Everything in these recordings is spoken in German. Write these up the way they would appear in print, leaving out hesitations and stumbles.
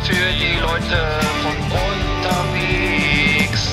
für die Leute von unterwegs.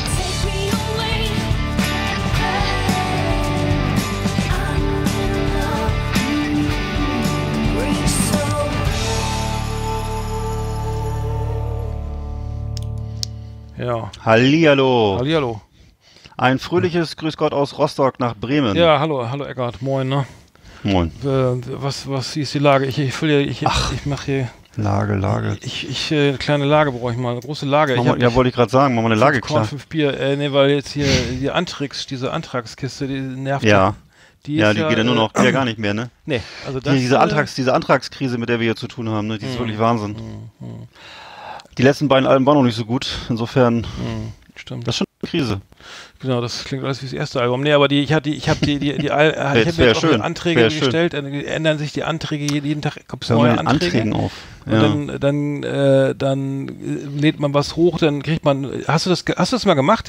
Ja. Hallihallo. Hallihallo. Ein fröhliches Grüß Gott aus Rostock nach Bremen. Ja, hallo Eckart, moin, ne? Moin. Was ist die Lage? Ich mache hier... Lage. Kleine Lage brauche ich mal, eine große Lage. Ja, wollte ich gerade sagen, machen wir eine Lage klar. 5 Bier, nee, weil jetzt hier diese Antragskiste, die nervt. Ja. Die Die geht ja nur noch, ja gar nicht mehr, ne? Nee, also das... Diese Antragskrise, mit der wir hier zu tun haben, ne? Die ist wirklich Wahnsinn. Die letzten beiden Alben waren noch nicht so gut, insofern... Stimmt. Das ist schon eine Krise. Genau, das klingt alles wie das erste Album. Nee, aber ich habe jetzt auch Anträge gestellt, dann ändern sich die Anträge jeden Tag, kommt es neue Anträge auf. Und dann lädt man was hoch, dann kriegt man, hast du das mal gemacht,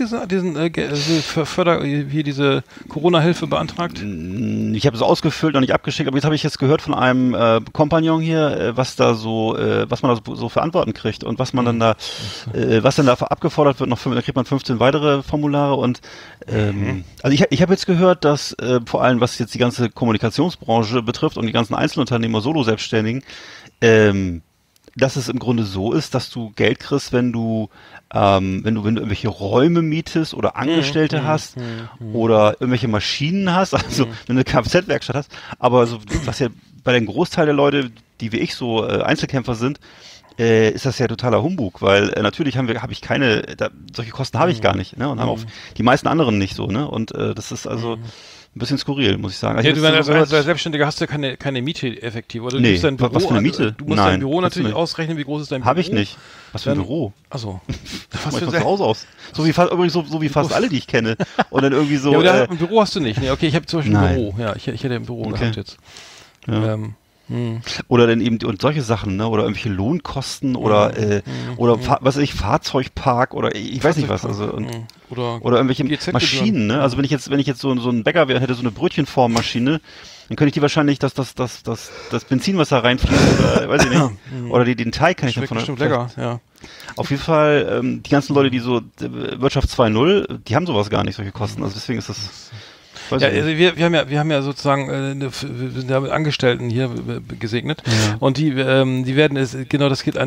diese Corona-Hilfe beantragt? Ich habe es ausgefüllt und nicht abgeschickt, aber jetzt habe ich gehört von einem Kompagnon hier, was man da so für Antworten kriegt und was man dann da, was dann da abgefordert wird, dann kriegt man 15 weitere Formulare und also ich habe jetzt gehört, dass vor allem was jetzt die ganze Kommunikationsbranche betrifft und die ganzen Einzelunternehmer, Solo-Selbstständigen, dass es im Grunde so ist, dass du Geld kriegst, wenn du irgendwelche Räume mietest oder Angestellte hast oder irgendwelche Maschinen hast, also wenn du eine Kfz-Werkstatt hast, aber so, was ja bei dem Großteil der Leute, die wie ich so Einzelkämpfer sind, ist das ja totaler Humbug, weil natürlich habe ich keine, solche Kosten habe ich gar nicht, ne? Und haben auch die meisten anderen nicht so, ne? Und das ist also ein bisschen skurril, muss ich sagen. Also ja, als Selbstständiger hast du ja keine Miete effektiv, oder? Nee, dein Büro, was für eine Miete? Du musst dein Büro natürlich ausrechnen, wie groß ist dein Büro? Habe ich nicht. Was für ein Büro? Achso. Was für ein Haus aus? So wie fast alle, die ich kenne. Und dann irgendwie so. Ja, aber ein Büro hast du nicht. Nee, okay, ich habe zum Beispiel ein Büro. Ja, ich hätte ein Büro gehabt jetzt. Ja. Oder dann eben und solche Sachen, ne? Oder irgendwelche Lohnkosten oder was weiß ich, Fahrzeugpark oder ich weiß nicht was, also oder irgendwelche Maschinen, ne? Also wenn ich jetzt so ein Bäcker wäre, hätte so eine Brötchenformmaschine, dann könnte ich die wahrscheinlich das Benzin, was da reinfließt, oder weiß ich nicht. Oder den Teig kann ich davon. Bestimmt lecker, ja. Auf jeden Fall, die ganzen Leute, die so Wirtschaft 2.0, die haben sowas gar nicht, solche Kosten. Also deswegen ist das. Ja, also wir haben ja sozusagen, wir sind ja mit Angestellten hier gesegnet und die werden das geht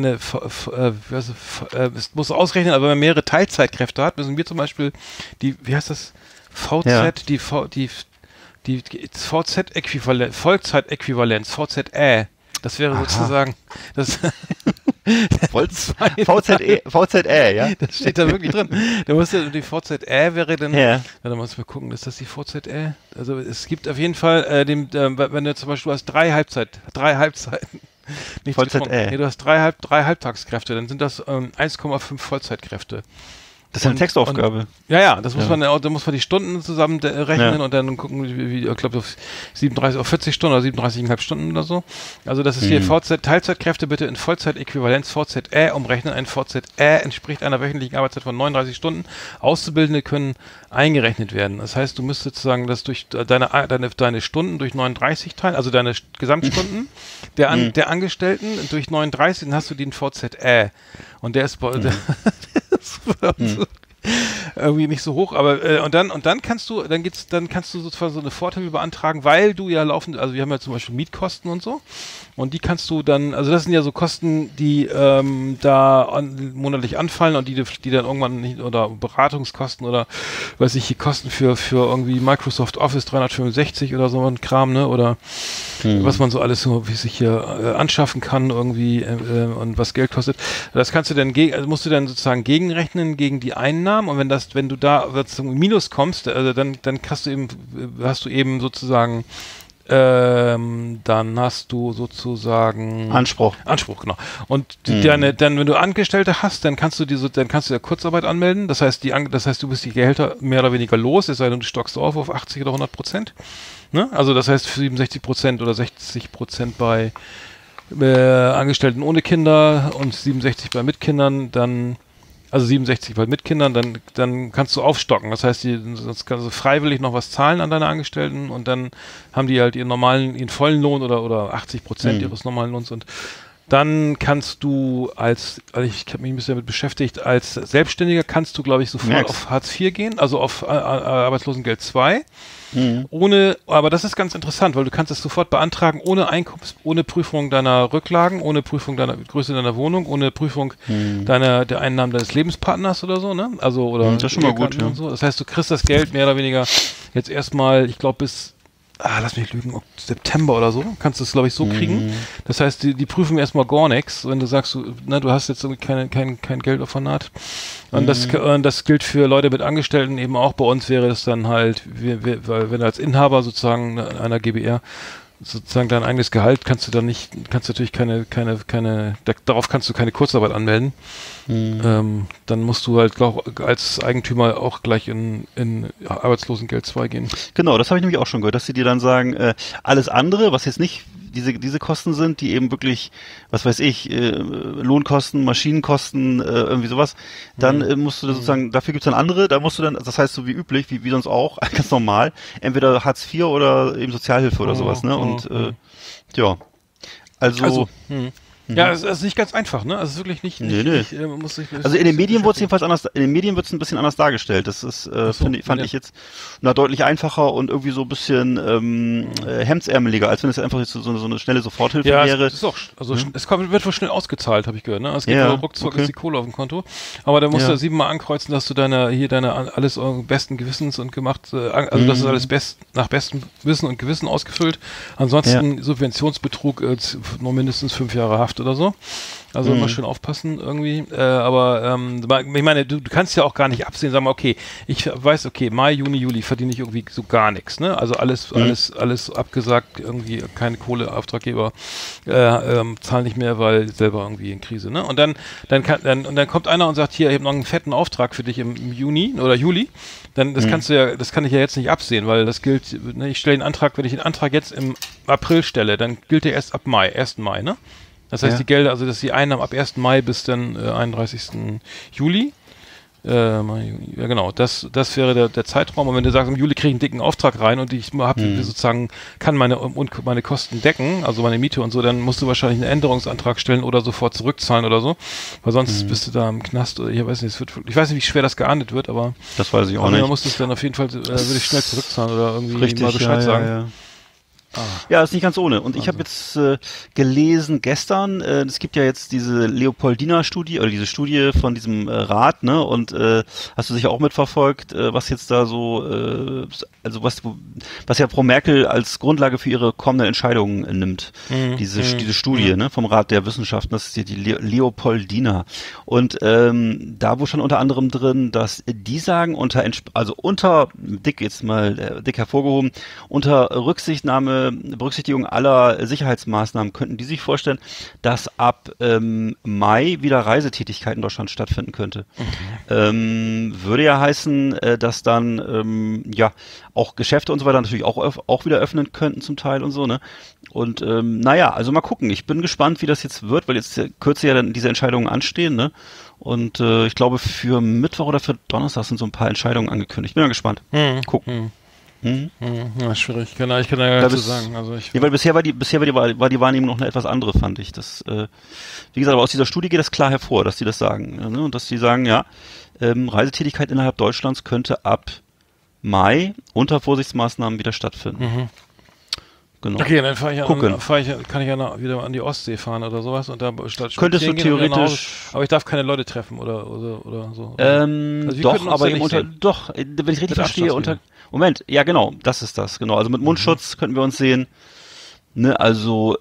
es muss ausrechnen, aber wenn man mehrere Teilzeitkräfte hat, müssen wir zum Beispiel wie heißt das? VZ, die VZ-Äquivalenz, Vollzeitäquivalenz, VZE. Das wäre sozusagen das VZE, ja? Das steht da wirklich drin. Da muss ja die VZE wäre dann. Ja. Da muss man gucken, ist das die VZE? Also es gibt auf jeden Fall wenn du zum Beispiel hast drei Halbzeiten. Nicht VZE. Nee, du hast drei Halbtagskräfte, dann sind das 1,5 Vollzeitkräfte. Das ist eine Textaufgabe. Das muss man, da muss man die Stunden zusammen rechnen und dann gucken, wie ich glaube, auf 40 Stunden oder 37,5 Stunden oder so. Also das ist hier Teilzeitkräfte bitte in Vollzeitäquivalenz VZE umrechnen. Ein VZE entspricht einer wöchentlichen Arbeitszeit von 39 Stunden. Auszubildende können eingerechnet werden. Das heißt, du müsstest sozusagen das durch deine Stunden durch 39 teilen, also deine Gesamtstunden der Angestellten durch 39, dann hast du den VZE. Und der ist irgendwie nicht so hoch, aber und dann kannst du sozusagen so eine Vorteile beantragen, weil du ja laufend, also wir haben ja zum Beispiel Mietkosten und so und die kannst du dann, also das sind ja so Kosten, die monatlich anfallen und die dann irgendwann nicht, oder Beratungskosten oder weiß ich, die Kosten für irgendwie Microsoft Office 365 oder so ein Kram, ne, oder was man so alles so wie sich hier anschaffen kann irgendwie und was Geld kostet. Das kannst du dann musst du dann sozusagen gegenrechnen gegen die Einnahmen und wenn du da zum Minus kommst, also dann hast du eben sozusagen dann hast du sozusagen Anspruch, genau. Und dann, wenn du Angestellte hast, dann kannst du ja Kurzarbeit anmelden. Das heißt, du bist die Gehälter mehr oder weniger los, es sei denn, du stockst auf 80 oder 100%. Ne? Also das heißt 67% oder 60% bei Angestellten ohne Kinder und 67 bei Mitkindern, dann also 67 bei Mitkindern, dann kannst du aufstocken. Das heißt, sonst kannst du freiwillig noch was zahlen an deine Angestellten und dann haben die halt ihren vollen Lohn oder 80% ihres normalen Lohns und Dann kannst du also ich habe mich ein bisschen damit beschäftigt, als Selbstständiger kannst du, glaube ich, sofort auf Hartz IV gehen, also auf Arbeitslosengeld 2. Aber das ist ganz interessant, weil du kannst es sofort beantragen, ohne Prüfung deiner Rücklagen, ohne Prüfung deiner Größe deiner Wohnung, ohne Prüfung der Einnahmen deines Lebenspartners oder so, ne? Also, oder das ist schon mal gut, ja. und so. Das heißt, du kriegst das Geld mehr oder weniger jetzt erstmal, ich glaube, bis lass mich lügen, September oder so, kannst du es, glaube ich, so kriegen. Das heißt, die prüfen erstmal gar nichts, wenn du sagst, du hast jetzt irgendwie kein Geld auf der Naht. Und das gilt für Leute mit Angestellten eben auch. Bei uns wäre es dann halt, weil wenn du als Inhaber sozusagen einer GbR sozusagen dein eigenes Gehalt kannst du natürlich darauf kannst du keine Kurzarbeit anmelden. Dann musst du halt als Eigentümer auch gleich in Arbeitslosengeld 2 gehen. Genau, das habe ich nämlich auch schon gehört, dass sie dir dann sagen, alles andere, was jetzt nicht diese Kosten sind, die eben wirklich, was weiß ich, Lohnkosten, Maschinenkosten, irgendwie sowas, dann musst du sozusagen, dafür gibt's dann andere, da musst du dann, das heißt so wie üblich, wie sonst auch, ganz normal, entweder Hartz IV oder eben Sozialhilfe oder sowas, ne? Und ja. Also ja, es ist nicht ganz einfach, ne? Also es ist wirklich nicht also in den Medien wurde es jedenfalls anders, in den Medien wird es ein bisschen anders dargestellt. Das ist, fand ich jetzt deutlich einfacher und irgendwie so ein bisschen hemdsärmeliger, als wenn es einfach so eine schnelle Soforthilfe wäre. Es ist auch, also es wird wohl schnell ausgezahlt, habe ich gehört, ne? Es geht ruckzuck ist die Kohle auf dem Konto. Aber da musst du 7-mal ankreuzen, dass du deine alles besten Gewissens und gemacht, also das ist alles nach bestem Wissen und Gewissen ausgefüllt. Ansonsten Subventionsbetrug, nur mindestens 5 Jahre Haft oder so. Also immer schön aufpassen irgendwie. Aber ich meine, du kannst ja auch gar nicht absehen, sagen wir, okay, ich weiß, okay, Mai, Juni, Juli verdiene ich irgendwie so gar nichts, ne? Also alles abgesagt, irgendwie keine Kohle, Auftraggeber zahlen nicht mehr, weil selber irgendwie in Krise, ne? Und dann kommt einer und sagt, hier, ich habe noch einen fetten Auftrag für dich im Juni oder Juli. Dann das kann ich ja jetzt nicht absehen, weil das gilt, ne? Ich stelle den Antrag, wenn ich den Antrag jetzt im April stelle, dann gilt der erst ab 1. Mai, ne? Das heißt, die Gelder, also dass die Einnahmen ab 1. Mai bis dann 31. Juli. Ja genau, das wäre der Zeitraum. Und wenn du sagst, im Juli kriege ich einen dicken Auftrag rein und ich kann meine Kosten decken, also meine Miete und so, dann musst du wahrscheinlich einen Änderungsantrag stellen oder sofort zurückzahlen oder so. Weil sonst bist du da im Knast. Ich weiß nicht, wie schwer das geahndet wird, aber das weiß ich auch nicht. Man muss das dann auf jeden Fall, würde ich schnell zurückzahlen oder irgendwie mal Bescheid sagen. Ja. Ja, ist nicht ganz ohne. Und ich habe jetzt gelesen gestern, es gibt ja jetzt diese Leopoldina-Studie oder diese Studie von diesem Rat, ne? Und hast du sicher auch mitverfolgt, was jetzt da so, also was ja Frau Merkel als Grundlage für ihre kommenden Entscheidungen nimmt. Diese Studie, ne? Vom Rat der Wissenschaften, das ist die Leopoldina. Und da wo schon unter anderem drin, dass die sagen, dick hervorgehoben, unter Berücksichtigung aller Sicherheitsmaßnahmen könnten die sich vorstellen, dass ab Mai wieder Reisetätigkeit in Deutschland stattfinden könnte. Würde ja heißen, dass dann auch Geschäfte und so weiter natürlich auch wieder öffnen könnten zum Teil und so, ne? Und also mal gucken. Ich bin gespannt, wie das jetzt wird, weil jetzt kürzer ja dann diese Entscheidungen anstehen, ne? Und ich glaube für Mittwoch oder für Donnerstag sind so ein paar Entscheidungen angekündigt. Bin mal gespannt. Gucken. Ja, schwierig. Ich kann ja gar nichts zu sagen. Also weil bisher war die Wahrnehmung noch eine etwas andere, fand ich. Das, wie gesagt, aber aus dieser Studie geht das klar hervor, dass die das sagen. Ne? Und dass die sagen, Reisetätigkeit innerhalb Deutschlands könnte ab Mai unter Vorsichtsmaßnahmen wieder stattfinden. Genau. Okay, dann kann ich ja wieder an die Ostsee fahren oder sowas und da statt könntest du theoretisch, aber ich darf keine Leute treffen oder so. Doch, aber eben wenn ich richtig verstehe, Moment, ja genau, das ist das, genau. Also mit Mundschutz könnten wir uns sehen. Ne, also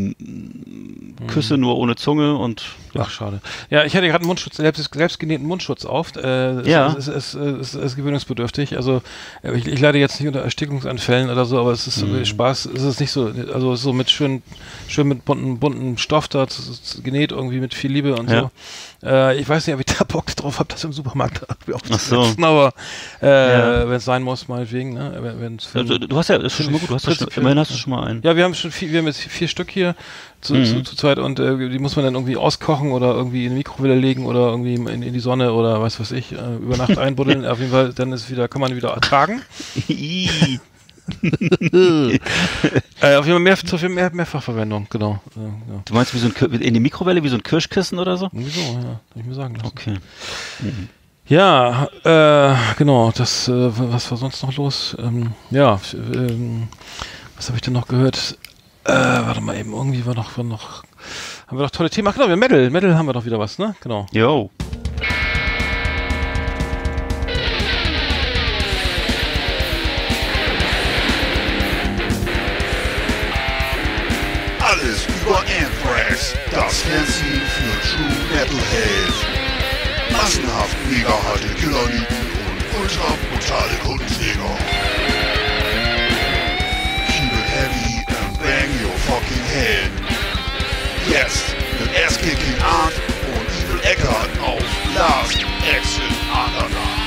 Küsse nur ohne Zunge und ach schade. Ja, ich hatte gerade einen Mundschutz, selbst genähten Mundschutz auf. Es ist gewöhnungsbedürftig. Also ich leide jetzt nicht unter Erstickungsanfällen oder so, aber es ist Spaß. Es ist nicht so, also so mit schön mit bunten Stoff da genäht irgendwie mit viel Liebe und so. Ich weiß nicht, ob ich da Bock drauf habe, das im Supermarkt aufzusetzen, aber wenn es sein muss, meinetwegen. Ne? Du hast ja, das ist schon gut. Immerhin hast du schon mal einen. Ja, wir haben jetzt 4 Stück hier zu zweit und die muss man dann irgendwie auskochen oder irgendwie in die Mikrowelle legen oder irgendwie in die Sonne oder was weiß ich, über Nacht einbuddeln. Auf jeden Fall, dann kann man wieder ertragen. Auf jeden Fall zu viel Mehrfachverwendung, genau. Ja. Du meinst wie so in die Mikrowelle, wie so ein Kirschkissen oder so? Irgendwie so, ja, kann ich mir sagen lassen. Okay. Mhm. Ja, genau, das, was war sonst noch los? Was habe ich denn noch gehört? Warte mal eben, irgendwie haben wir doch tolle Themen. Ach genau, Metal haben wir doch wieder was, ne? Genau. Jo. Alles über Anthrax, das Fernsehen für True Metalheads. Massenhaft mega harte Killerlieden und ultra brutale Kundenjäger. Keep it heavy and bang your fucking head. Jetzt mit Ass-Kicking Art und Evil Eckart auf Last Exit Underground.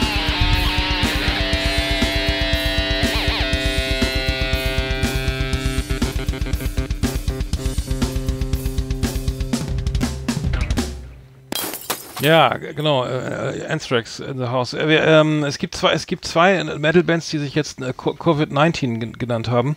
Ja, genau, Anthrax in the House. Es gibt zwei Metal-Bands, die sich jetzt Covid-19 genannt haben.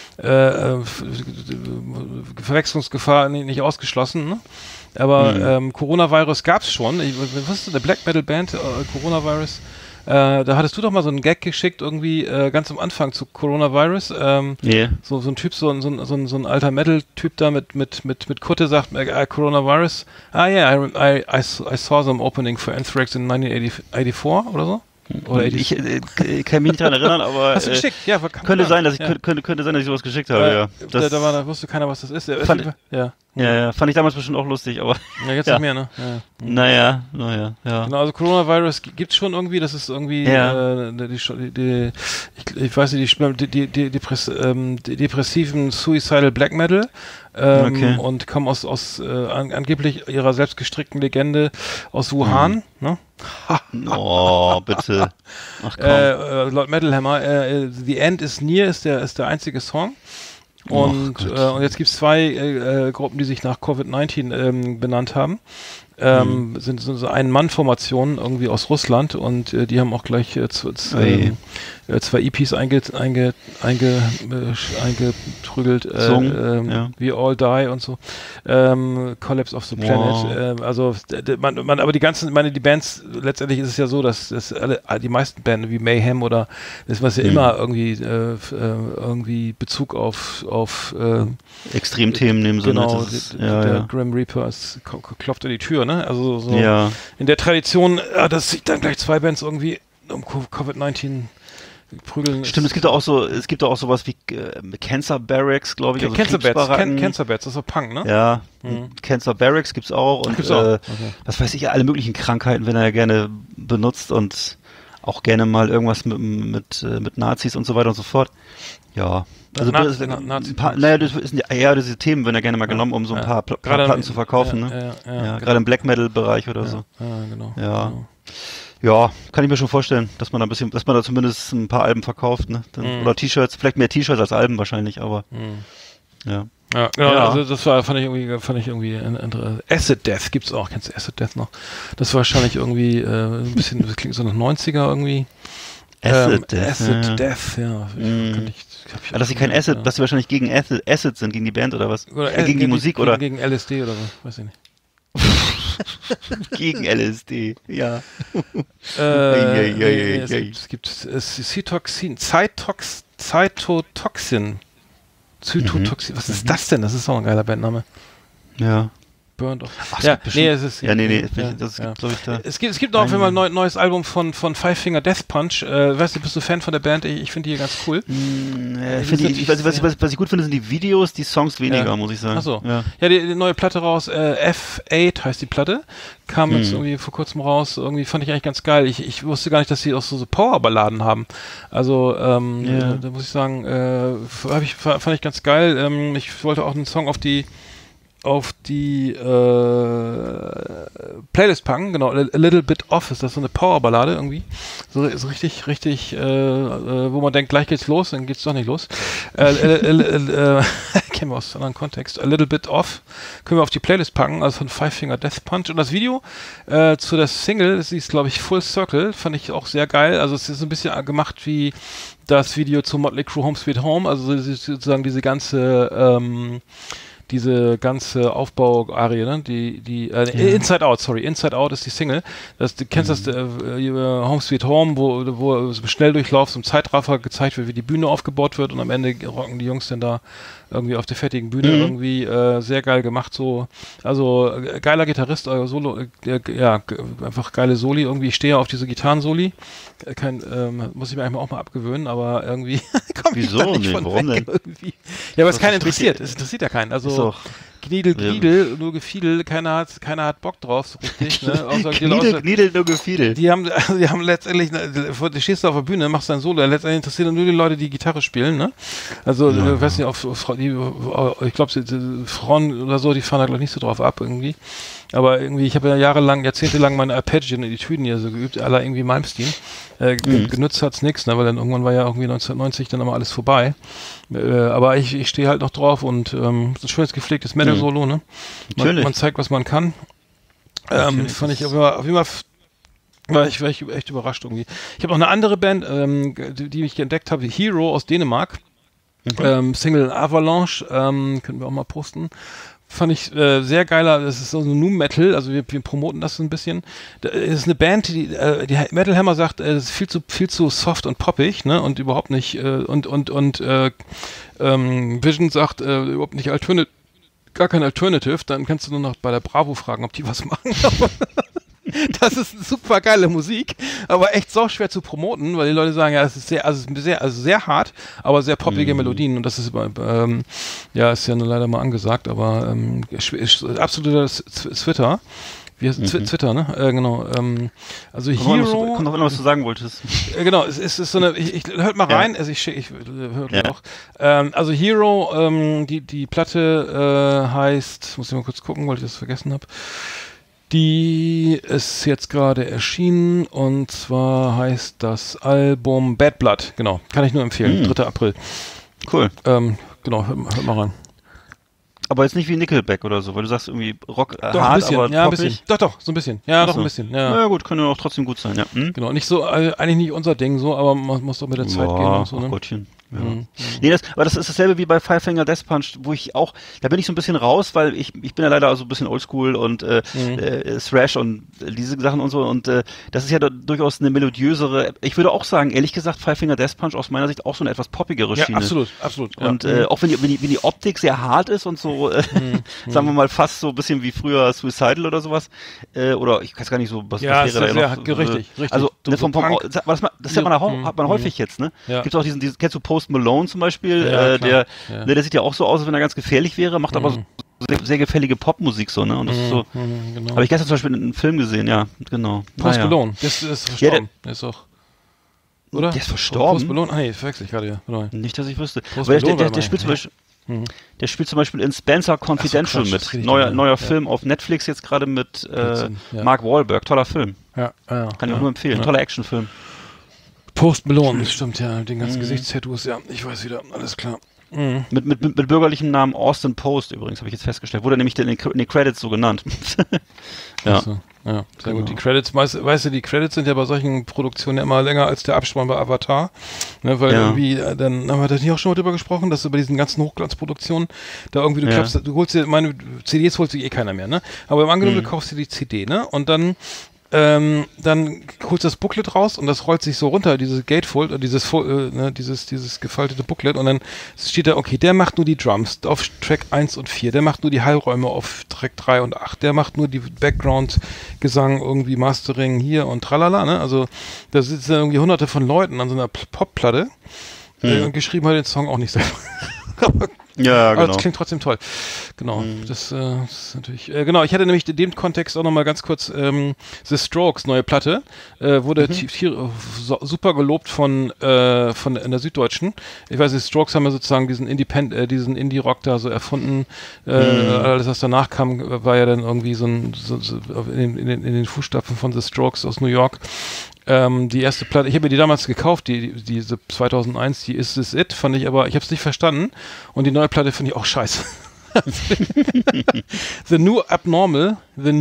Verwechslungsgefahr nicht ausgeschlossen, ne? Aber Coronavirus gab's schon. Was ist eine Black Metal Band, Coronavirus? Da hattest du doch mal so einen Gag geschickt, irgendwie ganz am Anfang zu Coronavirus. Yeah. So ein Typ, so ein alter Metal-Typ da mit Kutte sagt, Coronavirus. I saw them opening for Anthrax in 1984 oder so. Oder ich kann mich nicht daran erinnern, aber hast du geschickt? Ja, könnte sein, dass ich sowas geschickt habe, ja. Da wusste keiner, was das ist. Fand ich damals bestimmt auch lustig, aber ja, jetzt nicht mehr, ne? Ja. Naja, ja. Genau, also Coronavirus gibt's schon irgendwie, das ist irgendwie, ich weiß nicht, die depressiven Suicidal Black Metal, und kommen aus angeblich ihrer selbst gestrickten Legende aus Wuhan, ne? Oh, bitte. Ach komm. Laut Metal Hammer, The End is Near ist der einzige Song. Und jetzt gibt's zwei Gruppen, die sich nach Covid-19 benannt haben. Sind so Ein-Mann-Formationen irgendwie aus Russland und die haben auch gleich zwei EPs eingeprügelt, We All Die und so, Collapse of the Planet, aber die Bands, letztendlich ist es ja so, dass die meisten Bands wie Mayhem oder das, was ja immer irgendwie Bezug auf Extremthemen nehmen, so genau, der Grim Reaper klopft an die Tür, ne? Also so in der Tradition, dass sich dann gleich zwei Bands irgendwie um Covid-19 prügeln. Stimmt, es gibt auch sowas wie Cancer Barracks, glaube ich. Cancer Bats, das ist so Punk, ne? Ja, Cancer Barracks gibt's auch und was weiß ich, alle möglichen Krankheiten, wenn er gerne benutzt und auch gerne mal irgendwas mit Nazis und so weiter und so fort. Ja. Also das sind diese Themen, wenn er gerne mal genommen, um so ein paar Platten zu verkaufen, ne? Ja, gerade im Black Metal Bereich oder so. Ja, genau. Ja. Genau. Ja, kann ich mir schon vorstellen, dass man da zumindest ein paar Alben verkauft, ne? Oder T-Shirts, vielleicht mehr T-Shirts als Alben wahrscheinlich, aber ja. Ja, genau, also das fand ich irgendwie Acid Death gibt's auch, kennst du Acid Death noch? Das war wahrscheinlich irgendwie ein bisschen, das klingt so nach 90er irgendwie. Acid Death, ja. Dass sie kein Acid, dass sie wahrscheinlich gegen Acid sind, gegen die Band oder was? Oder gegen die Musik oder? Gegen LSD oder so, weiß ich nicht. Gegen LSD, ja. Es gibt Cytotoxin. Was ist das denn? Das ist auch ein geiler Bandname. Ja. Burned Off. Es gibt auch mal ein neues Album von Five Finger Death Punch. Weißt du, bist du Fan von der Band? Ich finde die ganz cool. Was ich gut finde, sind die Videos, die Songs weniger, muss ich sagen. Achso. Ja, die neue Platte raus, F8 heißt die Platte. Kam jetzt irgendwie vor kurzem raus. Irgendwie fand ich eigentlich ganz geil. Ich wusste gar nicht, dass sie auch so Powerballaden haben. Also, da muss ich sagen, fand ich ganz geil. Ich wollte auch einen Song auf die Playlist packen, genau, A Little Bit Off ist das so eine Powerballade irgendwie, so richtig, wo man denkt, gleich geht's los, dann geht's doch nicht los. kennen wir aus einem anderen Kontext. A Little Bit Off. Können wir auf die Playlist packen, also von Five Finger Death Punch. Und das Video zu der Single, sie ist, glaube ich, Full Circle, fand ich auch sehr geil. Also es ist ein bisschen gemacht wie das Video zu Motley Crue Home Sweet Home, also sozusagen diese ganze Aufbau-Arie, ne? Inside Out, Inside Out ist die Single. Du kennst das Home Sweet Home, wo Schnelldurchlauf zum Zeitraffer gezeigt wird, wie die Bühne aufgebaut wird und am Ende rocken die Jungs dann da irgendwie auf der fertigen Bühne irgendwie sehr geil gemacht, so, also geiler Gitarrist, Solo, einfach geile Soli, irgendwie, ich stehe ja auf diese Gitarrensoli, muss ich mir eigentlich auch mal abgewöhnen, aber irgendwie komme ich da nicht von weg irgendwie. Ja, aber es keinen interessiert, es interessiert ja keinen, also Gniedel, nur Gefiedel, keiner hat Bock drauf, so richtig, ne? Gniedel, nur Gefiedel. Die haben letztendlich, du stehst auf der Bühne, machst dein Solo, letztendlich interessieren nur die Leute, die Gitarre spielen, ne? Also, ich weiß nicht, ich glaube, Frauen oder so, die fahren da, glaube ich, nicht so drauf ab, irgendwie. Aber irgendwie, ich habe ja jahrzehntelang meine Arpeggien in Etüden hier so geübt, aller irgendwie Malmsteen. Genutzt hat's nix, ne, weil dann irgendwann war ja irgendwie 1990 dann immer alles vorbei. Aber ich stehe halt noch drauf und ein schönes gepflegtes Metal-Solo, ne? Man zeigt, was man kann. Fand ich auf jeden Fall war ich echt überrascht irgendwie. Ich habe noch eine andere Band, die ich entdeckt habe, Hero aus Dänemark. Single Avalanche, können wir auch mal posten. Fand ich sehr geiler, das ist so ein Nu-Metal, also wir promoten das so ein bisschen. Das ist eine Band, die Metal Hammer sagt, es ist viel zu soft und poppig, ne, und überhaupt nicht, Vision sagt, überhaupt nicht gar kein Alternative, dann kannst du nur noch bei der Bravo fragen, ob die was machen. Das ist super geile Musik, aber echt sau schwer zu promoten, weil die Leute sagen, ja, das ist sehr hart, aber sehr poppige Melodien und das ist ist ja nur leider mal angesagt, aber absoluter Twitter. Wie heißt Twitter, ne? Genau. Also Hero. Kommt noch was du sagen wolltest. Genau, es ist so eine. Hört mal rein. Also ich höre auch. Also Hero, die Platte heißt. Muss ich mal kurz gucken, weil ich das vergessen habe. Die ist jetzt gerade erschienen und zwar heißt das Album Bad Blood. Genau, kann ich nur empfehlen. 3. April. Cool. Genau, hört mal rein. Aber jetzt nicht wie Nickelback oder so, weil du sagst irgendwie Rock doch, hart, ein bisschen, aber ja, ein bisschen. Doch, so ein bisschen. Ja, doch ein bisschen. Ja. Na gut, können auch trotzdem gut sein, ja. Genau, nicht so, eigentlich nicht unser Ding so, aber man muss doch mit der Zeit gehen und so, ne? Gottchen. Ja. Nee, aber das ist dasselbe wie bei Five Finger Death Punch, wo ich auch, da bin ich so ein bisschen raus, weil ich bin ja leider so ein bisschen oldschool und Thrash und diese Sachen und so und das ist ja durchaus eine melodiösere, ich würde auch sagen, ehrlich gesagt, Five Finger Death Punch aus meiner Sicht auch so eine etwas poppigere Schiene. Ja, absolut. Und auch wenn die Optik sehr hart ist und so, sagen wir mal fast so ein bisschen wie früher Suicidal oder sowas, oder ich weiß gar nicht so, was wäre da ja noch. Richtig. Also das hat man häufig jetzt, ne? Ja. Gibt's auch diesen kennst du Post Malone zum Beispiel, der sieht ja auch so aus, als wenn er ganz gefährlich wäre, macht aber so sehr gefällige Popmusik so, ne? Und das ist so. Genau. Habe ich gestern zum Beispiel einen Film gesehen, ja, genau. Post Malone, das ist verstorben. Der ist auch. Oder? Der ist verstorben? Post Malone? Nee, verwechsel ich gerade, ja. Genau. Nicht, dass ich wüsste. Aber der spielt zum Beispiel. Der spielt zum Beispiel in Spencer Confidential mit. Neuer Film auf Netflix jetzt gerade mit Mark Wahlberg. Toller Film. Ja. Kann ich auch nur empfehlen. Toller Actionfilm. Post Malone, das stimmt ja. Den ganzen Gesichtstattoos, ja. Ich weiß wieder. Alles klar. Mit bürgerlichem Namen Austin Post übrigens, habe ich jetzt festgestellt. Wurde nämlich in den Credits so genannt. Ja. So, ja, sehr gut. Die Credits, weißt du, die Credits sind ja bei solchen Produktionen ja immer länger als der Abspann bei Avatar. Ne, weil irgendwie, dann haben wir da nicht auch schon mal drüber gesprochen, dass du bei diesen ganzen Hochglanzproduktionen da irgendwie, du holst dir, meine CDs holst du eh keiner mehr, ne? Aber im Angenommen, du kaufst dir die CD, ne? Und dann holst du das Booklet raus und das rollt sich so runter, dieses Gatefold, dieses gefaltete Booklet und dann steht da, okay, der macht nur die Drums auf Track 1 und 4, der macht nur die Hallräume auf Track 3 und 8, der macht nur die Background-Gesang, irgendwie Mastering hier und tralala, ne? Also da sitzen irgendwie hunderte von Leuten an so einer Popplatte und geschrieben hat den Song auch nicht selber. Ja, genau. Aber das klingt trotzdem toll. Genau. Das ist natürlich. Genau, ich hatte nämlich in dem Kontext auch nochmal ganz kurz The Strokes neue Platte. Wurde super gelobt von in der Süddeutschen. Ich weiß nicht, Strokes haben ja sozusagen diesen Indie-Rock da so erfunden. Alles, was danach kam, war ja dann irgendwie in den Fußstapfen von The Strokes aus New York. Die erste Platte, ich habe mir die damals gekauft, diese 2001, die Is This It, fand ich aber, ich habe es nicht verstanden. Und die neue Platte finde ich auch scheiße. The New Abnormal,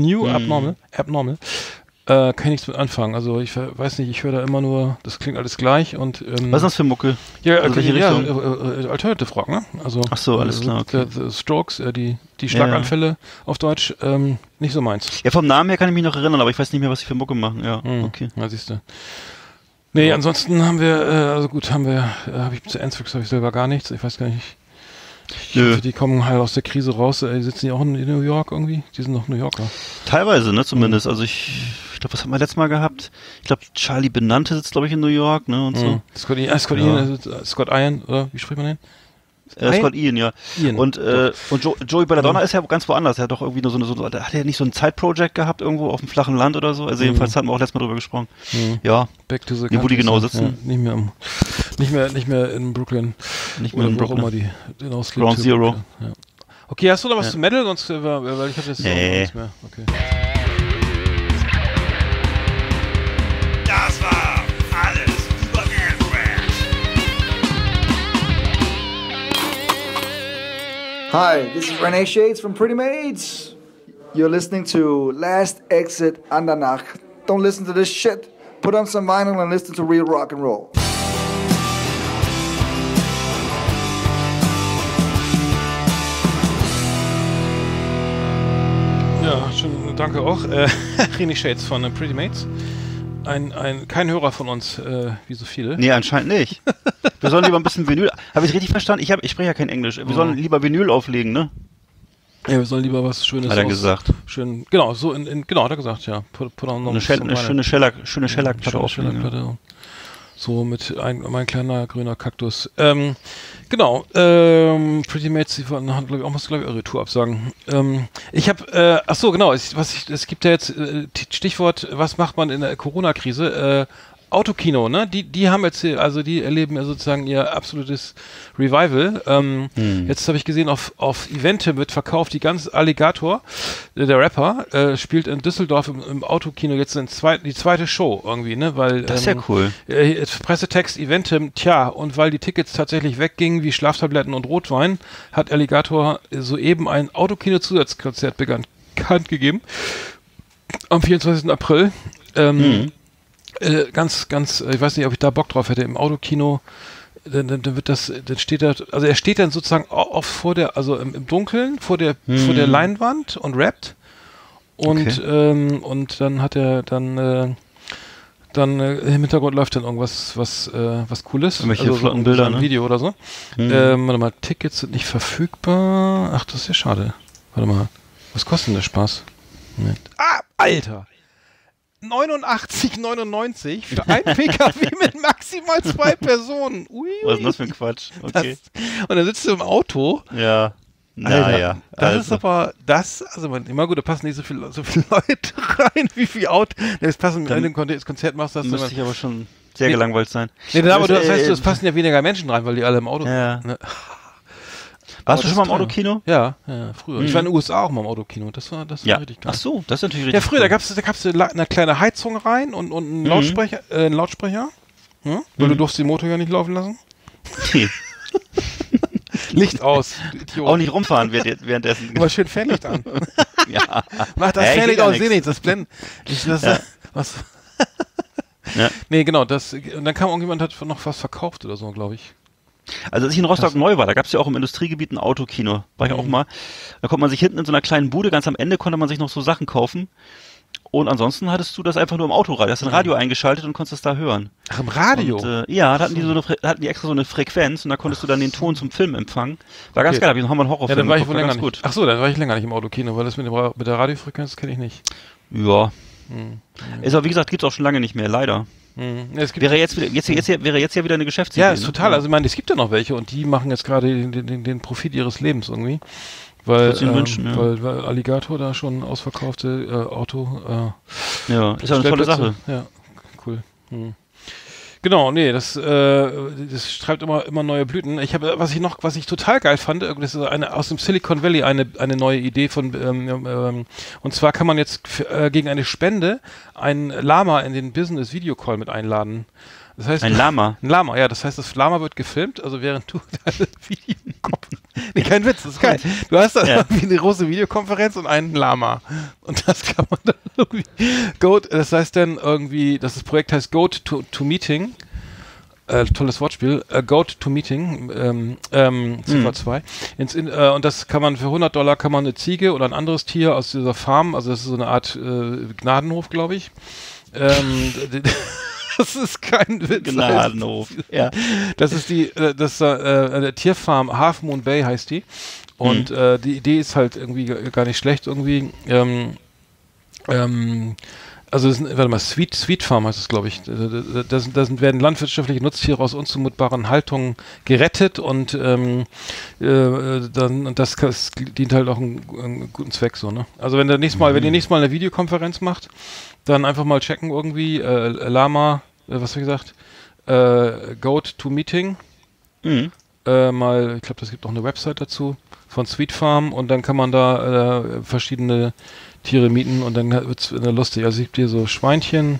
kann ich nichts mit anfangen. Also ich weiß nicht, ich höre da immer nur, das klingt alles gleich und was ist das für Mucke? Ja, also welche Richtung? Alternative Rock, ne? Also ach so, alles klar. Okay. The Strokes, die Schlaganfälle auf Deutsch, nicht so meins. Ja, vom Namen her kann ich mich noch erinnern, aber ich weiß nicht mehr, was sie für Mucke machen. Ja, okay. Ja, siehst du. Nee, ansonsten haben wir, habe ich zu Anthrax habe ich selber gar nichts. Ich weiß gar nicht. Die kommen halt aus der Krise raus. Die sitzen ja auch in New York irgendwie. Die sind noch New Yorker. Teilweise, ne, zumindest. Also ich glaube, was haben wir letztes Mal gehabt? Ich glaube, Charlie Benante sitzt, glaube ich, in New York, ne, und so. Scott Ian, oder wie spricht man den? Scott Ian, ja. Und Joey Belladonna ist ja ganz woanders. Er hat doch irgendwie nur hat er nicht so ein Side-Project gehabt irgendwo auf dem flachen Land oder so? Also jedenfalls hatten wir auch letztes Mal drüber gesprochen. Ja. Back to the wo die genau sitzen. Ja, nicht mehr in Brooklyn. Nicht mehr in Brooklyn. Immer Ground Zero. Ja. Okay, hast du noch was zu Metal? Sonst, weil ich habe jetzt nichts mehr. Okay. Das war alles über Anthrax. Hi, this is Renee Shades from Pretty Maids. You're listening to Last Exit Andernach. Don't listen to this shit. Put on some vinyl and listen to real rock and roll. Ja, schön, danke auch. Renee Shades von Pretty Maids. Kein Hörer von uns, wie so viele. Nee, anscheinend nicht. Wir sollen lieber ein bisschen Vinyl. Habe ich richtig verstanden? Ich spreche ja kein Englisch. Wir sollen lieber Vinyl auflegen, ne? Ja, wir sollen lieber was Schönes. Hat er gesagt. Schön, genau, genau, hat er gesagt, ja. Put on eine schöne Shellac-Platte auflegen. Ja. So mit mein kleiner grüner Kaktus. Genau, Pretty Maids, die haben, glaube ich, auch muss, glaube ich, ihre Tour absagen. Ich habe, ach so, genau, es gibt ja jetzt Stichwort, was macht man in der Corona-Krise? Autokino, ne? Die haben jetzt, also die erleben ja sozusagen ihr absolutes Revival. Jetzt habe ich gesehen, auf Eventim wird verkauft, die ganze Alligator, der Rapper, spielt in Düsseldorf im Autokino jetzt die zweite Show irgendwie, ne? Weil, das ist ja cool. Pressetext Eventim, und weil die Tickets tatsächlich weggingen wie Schlaftabletten und Rotwein, hat Alligator soeben ein Autokino-Zusatzkonzert bekannt gegeben. Am 24. April. Ganz, ich weiß nicht, ob ich da Bock drauf hätte, im Autokino, dann wird dann steht er, also er steht dann sozusagen im Dunkeln, vor der Leinwand und rappt und dann hat er dann im Hintergrund läuft dann irgendwas, was Cooles. Irgendwelche flotten Bilder, ein Video oder so. Warte mal, Tickets sind nicht verfügbar. Ach, das ist ja schade. Warte mal, was kostet denn der Spaß? Alter! 89,99 für ein PKW mit maximal 2 Personen. Ui. Was ist denn das für ein Quatsch? Okay. Und dann sitzt du im Auto. Ja. Naja. Das ist aber, immer gut, da passen nicht so viele Leute rein, wie viel Auto. Das passen, wenn du das Konzert machst, das müsste ich aber schon sehr gelangweilt sein. Nee, aber das heißt, es passen ja weniger Menschen rein, weil die alle im Auto sind. Ne? Warst du schon mal im Autokino? Ja, früher. Ich war in den USA auch mal im Autokino. Das war richtig geil. Ach so, das ist natürlich richtig. Ja, früher, da gab's eine kleine Heizung rein und einen Lautsprecher. Weil du durfst den Motor ja nicht laufen lassen. Licht aus. Auch nicht rumfahren währenddessen. Aber schön Fernlicht an. Ja. Mach das Fernlicht aus, seh nichts. Das blendet. Was? Ja. Nee, genau. Und dann kam irgendjemand, hat noch was verkauft oder so, glaube ich. Also als ich in Rostock neu war, da gab es ja auch im Industriegebiet ein Autokino. War ich auch mal. Da konnte man sich hinten in so einer kleinen Bude, ganz am Ende konnte man sich noch so Sachen kaufen. Und ansonsten hattest du das einfach nur im Autoradio. Du hast ein Radio eingeschaltet und konntest das da hören. Ach, im Radio? Und, da hatten die extra so eine Frequenz und da konntest du dann den Ton zum Film empfangen. War ganz geil, hab ich noch mal einen Horrorfilm dann war ich wohl länger nicht. Ach so, dann war ich länger nicht im Autokino, weil das mit der Radiofrequenz kenne ich nicht. Ja. Ist aber, wie gesagt, gibt's auch schon lange nicht mehr, leider. Wäre jetzt ja wieder eine Geschäftsidee. Ja, ist total. Also ich meine, es gibt ja noch welche und die machen jetzt gerade den Profit ihres Lebens irgendwie. Weil Alligator da schon ausverkaufte Auto. Ist ja eine tolle Sache. Ja, cool. Genau, nee, das treibt immer neue Blüten. Was ich total geil fand, das ist aus dem Silicon Valley eine neue Idee von, und zwar kann man jetzt gegen eine Spende einen Lama in den Business Video Call mit einladen. Das heißt, Ein Lama? Ein Lama, ja, das heißt, das Lama wird gefilmt, also während du deine nee, kein Witz, das ist geil. Du hast dann irgendwie eine große Videokonferenz und einen Lama. Und das kann man dann irgendwie, das heißt dann irgendwie, das Projekt heißt Goat to Meeting. Tolles Wortspiel. Goat to Meeting, Ziffer 2. Und das kann man für $100 kann man eine Ziege oder ein anderes Tier aus dieser Farm, also das ist so eine Art Gnadenhof, glaube ich. Das ist kein Witz. Gnadenhof. Ja. Das ist der Tierfarm Half Moon Bay heißt die. Und die Idee ist halt irgendwie gar nicht schlecht irgendwie. Also Sweet Farm heißt es, glaube ich. Werden landwirtschaftliche Nutztiere aus unzumutbaren Haltungen gerettet und das dient halt auch einen guten Zweck so, ne? Also wenn ihr nächstes Mal eine Videokonferenz macht, dann einfach mal checken irgendwie Lama, was habe ich gesagt? Goat to Meeting. Mhm. Ich glaube, das gibt auch eine Website dazu von Sweet Farm und dann kann man da verschiedene Tiere mieten und dann wird's lustig. Also es gibt hier so Schweinchen,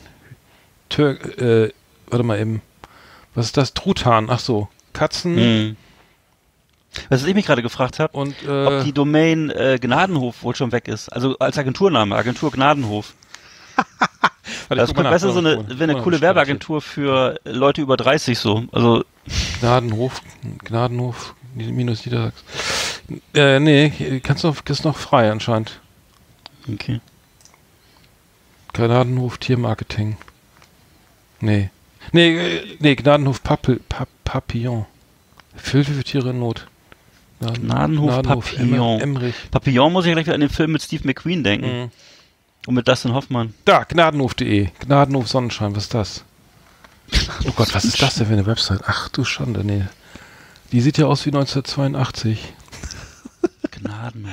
warte mal eben. Was ist das? Truthahn, ach so. Katzen. Mhm. Was ich mich gerade gefragt habe, ob die Domain Gnadenhof wohl schon weg ist. Also als Agenturname, Agentur Gnadenhof. Das könnte besser wäre eine coole Werbeagentur für Leute über 30 so. Also Gnadenhof minus Niedersachsen. Nee, ist noch frei anscheinend. Okay. Gnadenhof Tiermarketing. Nee, Gnadenhof Papillon. Hilfe für Tiere in Not. Gnadenhof Papillon. Emmerich. Papillon muss ich gleich an den Film mit Steve McQueen denken. Mhm. Und mit Dustin Hoffmann. Da, gnadenhof.de. Gnadenhof Sonnenschein, was ist das? Oh Gott, was ist das denn für eine Website? Ach du Schande, nee. Die sieht ja aus wie 1982. Gnadenhof.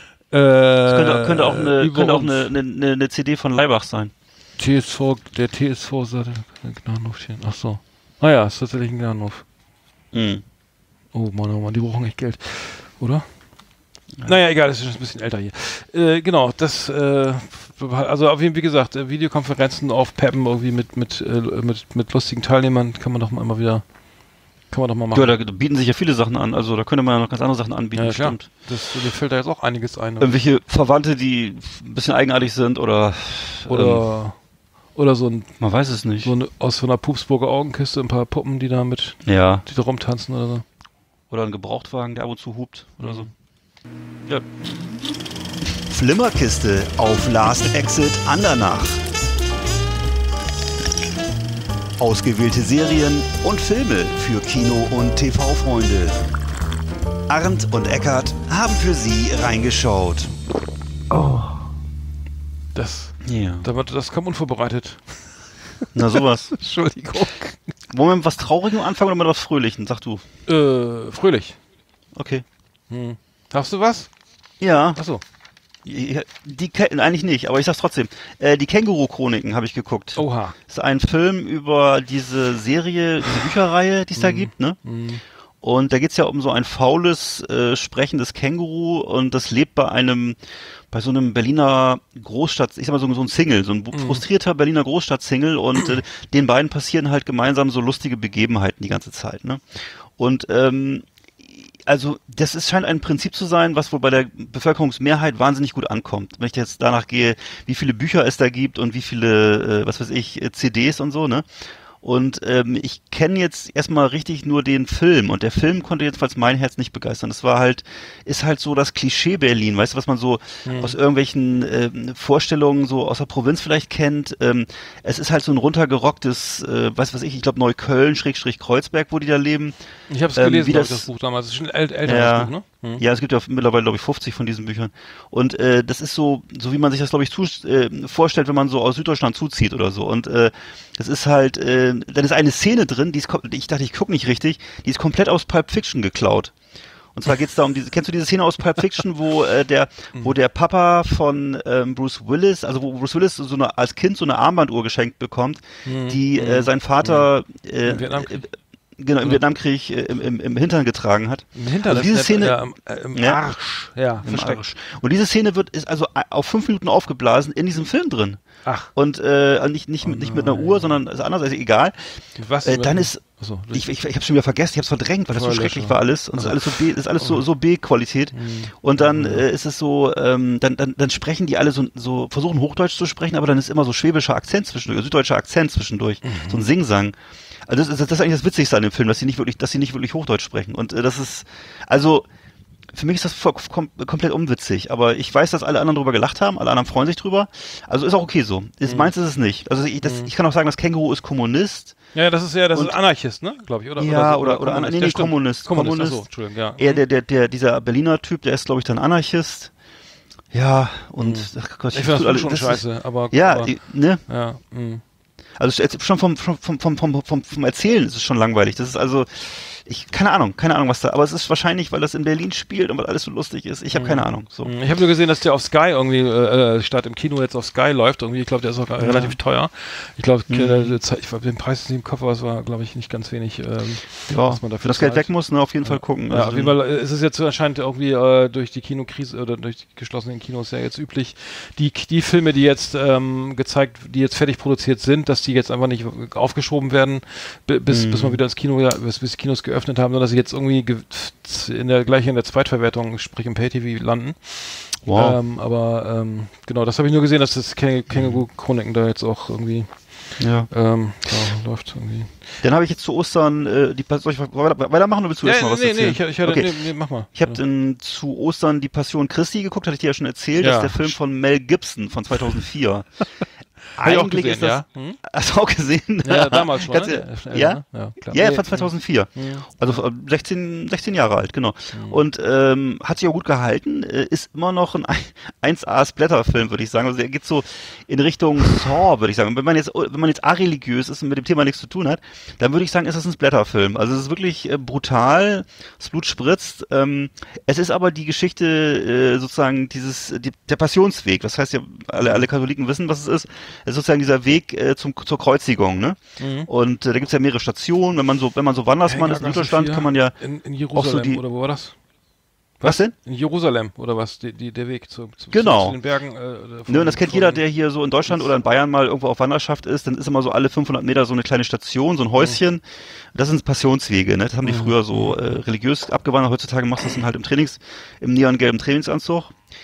Das könnte auch eine CD von Leibach sein. Der TSV Gnadenhof. Ach so. Ah ja, ist tatsächlich ein Gnadenhof. Mhm. Oh Mann, die brauchen echt Geld. Oder? Ja. Naja, egal, das ist schon ein bisschen älter hier. Genau, also auf jeden Fall, wie gesagt, Videokonferenzen aufpeppen irgendwie mit lustigen Teilnehmern kann man doch mal machen. Ja, da bieten sich ja viele Sachen an, also da könnte man ja noch ganz andere Sachen anbieten, ja, stimmt. Mir fällt da jetzt auch einiges ein. Irgendwelche Verwandte, die ein bisschen eigenartig sind oder so ein, man weiß es nicht. Aus so einer Pupsburger Augenkiste ein paar Puppen, die da rumtanzen oder so. Oder ein Gebrauchtwagen, der ab und zu hupt oder so. Ja. Flimmerkiste auf Last Exit Andernach. Ausgewählte Serien und Filme für Kino- und TV-Freunde. Arndt und Eckart haben für Sie reingeschaut. Oh. Das kam unvorbereitet. Na sowas. Entschuldigung. Wollen wir mit was Traurigem anfangen oder mit was Fröhlichem, sag du? Fröhlich. Okay. Hast du was? Ja. Achso. Eigentlich nicht, aber ich sag's trotzdem. Die Känguru-Chroniken habe ich geguckt. Oha. Das ist ein Film über diese Bücherreihe, die es da gibt, ne? Und da geht's ja um so ein faules, sprechendes Känguru und das lebt bei so einem Berliner Großstadt, ich sag mal so ein Single, so ein frustrierter Berliner Großstadt-Single und den beiden passieren halt gemeinsam so lustige Begebenheiten die ganze Zeit, ne? Und also das scheint ein Prinzip zu sein, was wohl bei der Bevölkerungsmehrheit wahnsinnig gut ankommt. Wenn ich jetzt danach gehe, wie viele Bücher es da gibt und wie viele, CDs und so, ne? Und ich kenne jetzt erstmal richtig nur den Film und der Film konnte jedenfalls mein Herz nicht begeistern. Es ist halt so das Klischee Berlin, weißt du, was man so aus irgendwelchen Vorstellungen so aus der Provinz vielleicht kennt. Es ist halt so ein runtergerocktes, ich glaube Neukölln, /Kreuzberg, wo die da leben. Ich habe es gelesen, das Buch damals. Das ist schon älteres Buch, ne? Ja, es gibt ja mittlerweile, glaube ich, 50 von diesen Büchern. Und das ist so wie man sich das, glaube ich, vorstellt, wenn man so aus Süddeutschland zuzieht oder so. Und das ist halt, da ist eine Szene drin, ich dachte, ich gucke nicht richtig, die ist komplett aus Pulp Fiction geklaut. Und zwar geht's da um kennst du diese Szene aus Pulp Fiction, wo der Papa von Bruce Willis, also wo Bruce Willis als Kind so eine Armbanduhr geschenkt bekommt, die sein Vater Im Vietnamkrieg. Genau, im Vietnamkrieg im Hintern getragen hat. Im Hintern, also diese Szene, im Arsch. Ja, im versteckt. Arsch. Und diese Szene ist also auf 5 Minuten aufgeblasen in diesem Film drin. Ach. Und nicht mit einer Uhr, sondern ist anders, also egal. Was? Dann ist Achso, ich habe schon wieder vergessen, ich habe es verdrängt, weil das so schrecklich war alles und ist alles so B-Qualität. Und dann ist es so, dann sprechen die alle so versuchen Hochdeutsch zu sprechen, aber dann ist immer so schwäbischer Akzent zwischendurch, süddeutscher Akzent zwischendurch, so ein Singsang. Also das ist eigentlich das Witzigste an dem Film, dass sie nicht wirklich Hochdeutsch sprechen. Und das ist, also für mich ist das komplett unwitzig, aber ich weiß, dass alle anderen drüber gelacht haben, alle anderen freuen sich drüber. Also ist auch okay so. Meins ist es nicht. Also ich kann auch sagen, das Känguru ist Kommunist. Ja, das ist Anarchist, ne, glaube ich, oder? Ja, oder Kommunist. Kommunist. Achso, Entschuldigung, ja. Er, dieser Berliner Typ, der ist, glaube ich, dann Anarchist. Ja, und ach Gott, ich finde das schon scheiße, aber ja, ne? Ja. Also schon vom Erzählen ist es schon langweilig. Das ist also keine Ahnung, was da, aber es ist wahrscheinlich, weil das in Berlin spielt und weil alles so lustig ist. Ich habe keine Ahnung. So. Ich habe nur gesehen, dass der auf Sky irgendwie statt im Kino jetzt auf Sky läuft. Irgendwie, ich glaube, der ist auch relativ teuer. Ich glaube, ich habe den Preis nicht im Kopf, aber es war, glaube ich, nicht ganz wenig. Was man dafür für das Geld weg muss, ne, auf jeden Fall gucken. Ja, auf jeden Fall ist es jetzt anscheinend irgendwie durch die Kinokrise oder durch die geschlossenen Kinos ja jetzt üblich, die Filme, die jetzt die jetzt fertig produziert sind, dass die jetzt einfach nicht aufgeschoben werden, bis man wieder ins Kino, bis die Kinos geöffnet haben, sondern dass sie jetzt irgendwie in der Zweitverwertung, sprich im Pay-TV landen. Wow. Aber genau, das habe ich nur gesehen, dass das Känguru-Chroniken da jetzt auch irgendwie läuft irgendwie. Dann habe ich jetzt zu Ostern soll ich weitermachen oder willst du erst mal was erzählen? Nee, mach mal. Ich habe zu Ostern die Passion Christi geguckt, hatte ich dir ja schon erzählt. Das ist der Film von Mel Gibson von 2004. Habe ich auch gesehen, ist das, Hast du auch gesehen? Ja, damals schon, ne? Ja? Klar. Ja, von 2004. Also 16 Jahre alt, genau. Und hat sich auch gut gehalten, ist immer noch ein 1A Splatter-Film, würde ich sagen. Also er geht so in Richtung Saw, würde ich sagen. Und wenn man jetzt areligiös ist und mit dem Thema nichts zu tun hat, dann würde ich sagen, ist das ein Splatter-Film. Also es ist wirklich brutal, das Blut spritzt. Es ist aber die Geschichte sozusagen der Passionsweg. Das heißt ja, alle Katholiken wissen, was es ist. Das ist sozusagen dieser Weg zur Kreuzigung, ne? Und da gibt's ja mehrere Stationen. Wenn man so Wandersmann ist in Süddeutschland, kann man ja in Jerusalem, oder wo war das? Was denn? In Jerusalem, oder was? Der Weg zu den Bergen. Und das kennt jeder, der hier so in Deutschland oder in Bayern mal irgendwo auf Wanderschaft ist. Dann ist immer so alle 500 Meter so eine kleine Station, so ein Häuschen. Das sind Passionswege, ne? Das haben die früher so religiös abgewandert. Heutzutage machst du das dann halt im neongelben Trainingsanzug.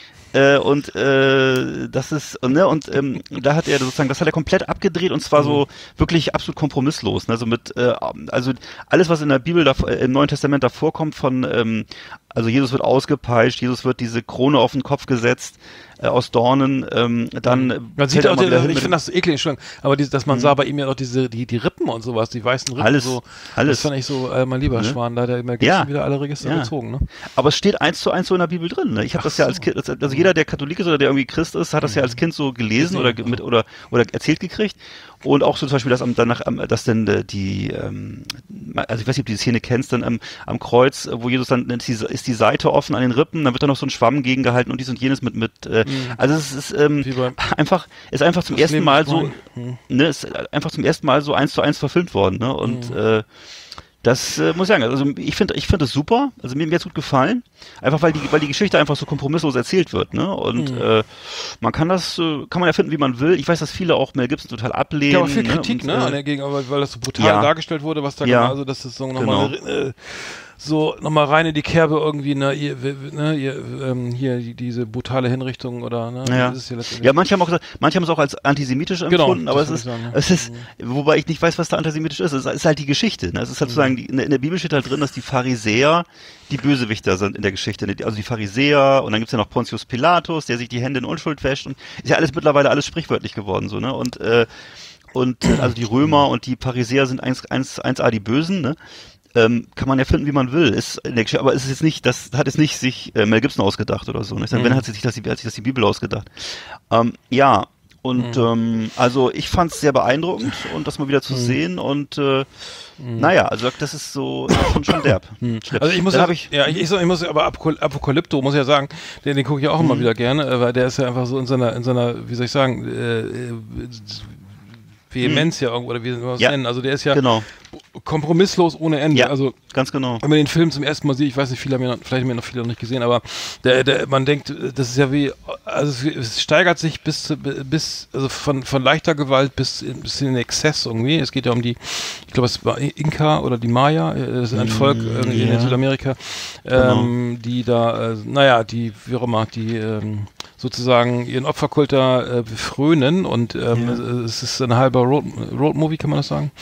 Das ist, ne, und da hat er sozusagen, das hat er komplett abgedreht und zwar so wirklich absolut kompromisslos, ne, so also alles, was in der Bibel im Neuen Testament da vorkommt also Jesus wird ausgepeitscht, Jesus wird diese Krone auf den Kopf gesetzt, aus Dornen, dann man sieht auch, ich finde das so eklig, aber dass man sah bei ihm ja auch die Rippen und sowas, die weißen Rippen, alles. Das fand ich so, mein lieber Schwan, da hat er immer wieder alle Register gezogen, ne? Aber es steht 1:1 so in der Bibel drin, ne? Ich habe das ja als Kind, also jeder, der Katholik ist oder der irgendwie Christ ist, hat das ja als Kind so gelesen oder erzählt gekriegt. Und auch so zum Beispiel, also ich weiß nicht, ob du die Szene kennst, dann am Kreuz, wo Jesus dann ist die Seite offen an den Rippen, dann wird da noch so ein Schwamm gegengehalten und dies und jenes also es ist einfach zum ersten Mal so, ne, ist einfach zum ersten Mal so 1:1 verfilmt worden, ne? Und das muss ich sagen, also ich finde das super, also mir hat's gut gefallen, einfach weil die Geschichte einfach so kompromisslos erzählt wird, ne? Und man kann man ja finden, wie man will. Ich weiß, dass viele auch Mel Gibson total ablehnen. Ja, aber viel Kritik, ne? Weil das so brutal dargestellt wurde, was da genau, also das ist so nochmal nochmal rein in die Kerbe irgendwie, hier diese brutale Hinrichtung oder, ne? Ja, manche haben es auch als antisemitisch empfunden, aber es ist, wobei ich nicht weiß, was da antisemitisch ist. Es ist halt die Geschichte, ne? Es ist halt sozusagen, in der Bibel steht halt drin, dass die Pharisäer die Bösewichter sind in der Geschichte, ne? Also die Pharisäer und dann gibt's ja noch Pontius Pilatus, der sich die Hände in Unschuld wäscht und ist ja mittlerweile alles sprichwörtlich geworden, so, ne? Und also die Römer und die Pharisäer sind 1A die Bösen, ne? Kann man ja finden, wie man will. Aber es ist jetzt nicht, das hat jetzt nicht sich Mel Gibson ausgedacht oder so. Nicht? Wenn hat sich das die Bibel ausgedacht. Und also ich fand es sehr beeindruckend und das mal wieder zu sehen und naja, also das ist so schon derb. Also ich muss ich muss aber Apokalypto muss ich ja sagen, den gucke ich auch immer wieder gerne, weil der ist ja einfach so in seiner, wie soll ich sagen, Vehemenz ja irgendwo, oder wie soll man das nennen? Also der ist ja kompromisslos ohne Ende. Ja, also ganz genau. Wenn man den Film zum ersten Mal sieht, ich weiß nicht, vielleicht haben wir noch viele noch nicht gesehen, aber man denkt, das ist ja wie, also es steigert sich bis also von leichter Gewalt bis in den Exzess irgendwie. Es geht ja um die, ich glaube, es war Inka oder die Maya, das ist ein Volk in Südamerika, die da, die, wie auch immer, die sozusagen ihren Opferkult da frönen und es ist ein halber Road-Movie, kann man das sagen?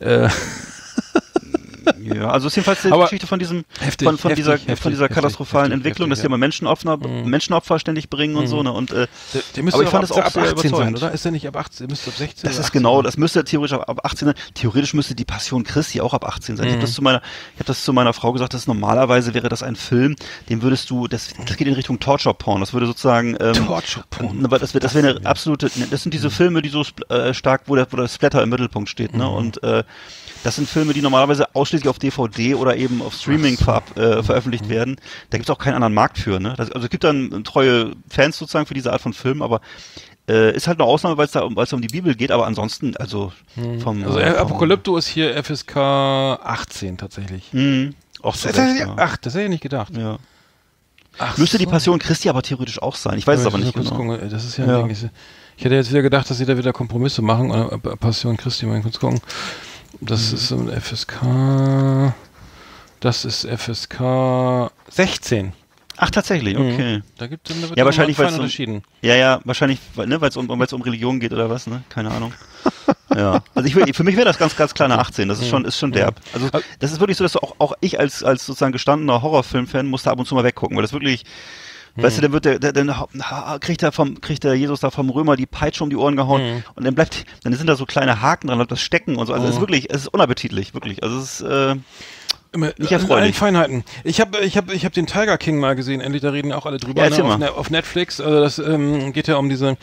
Ja, also es ist jedenfalls die Geschichte von diesem, von dieser katastrophalen Entwicklung, dass die immer Menschenopfer ständig bringen und so, ne, und, der müsste aber ich fand es auch ab 18 sein, oder? Ist der nicht ab 18? Müsste ab 16 Das ist genau, das müsste theoretisch ab 18 sein. Theoretisch müsste die Passion Christi auch ab 18 sein. Ich habe das zu meiner Frau gesagt, dass normalerweise wäre das ein Film, den würdest du, das geht in Richtung Torture-Porn, das würde sozusagen, Torture-Porn. Aber das wäre eine absolute, das sind diese Filme, die so stark, wo der Splatter im Mittelpunkt steht, ne, und, das sind Filme, die normalerweise ausschließlich auf DVD oder eben auf Streaming veröffentlicht werden. Da gibt es auch keinen anderen Markt für. Ne? Also es gibt dann treue Fans sozusagen für diese Art von Film, aber ist halt eine Ausnahme, weil es da um die Bibel geht, aber ansonsten, also Apokalypto ist hier FSK 18 tatsächlich. Auch das hätte ich ja nicht gedacht. Ja. Müsste die Passion Christi aber theoretisch auch sein. Ich weiß es aber nicht genau. Gucken. Das ist ja ein Ding. Ich hätte jetzt wieder gedacht, dass sie da wieder Kompromisse machen. Passion Christi, mal kurz gucken. Das ist ein FSK. Das ist FSK 16. Ach, tatsächlich, okay. Da gibt es wahrscheinlich unterschieden. Wahrscheinlich, ne, weil es um Religion geht oder was, ne? Keine Ahnung. Ja. Also für mich wäre das ganz klar eine 18. Das ist schon derb. Also das ist wirklich so, dass auch ich als sozusagen gestandener Horrorfilm-Fan musste ab und zu mal weggucken, weil das wirklich. Weißt du, dann kriegt der Jesus da vom Römer die Peitsche um die Ohren gehauen und dann sind da so kleine Haken dran, das Stecken und so. Also es ist unappetitlich, wirklich. Also es ist nicht erfreulich. Feinheiten. Ich hab den Tiger King mal gesehen, endlich, da reden auch alle drüber, auf Netflix. Also das geht ja um diese,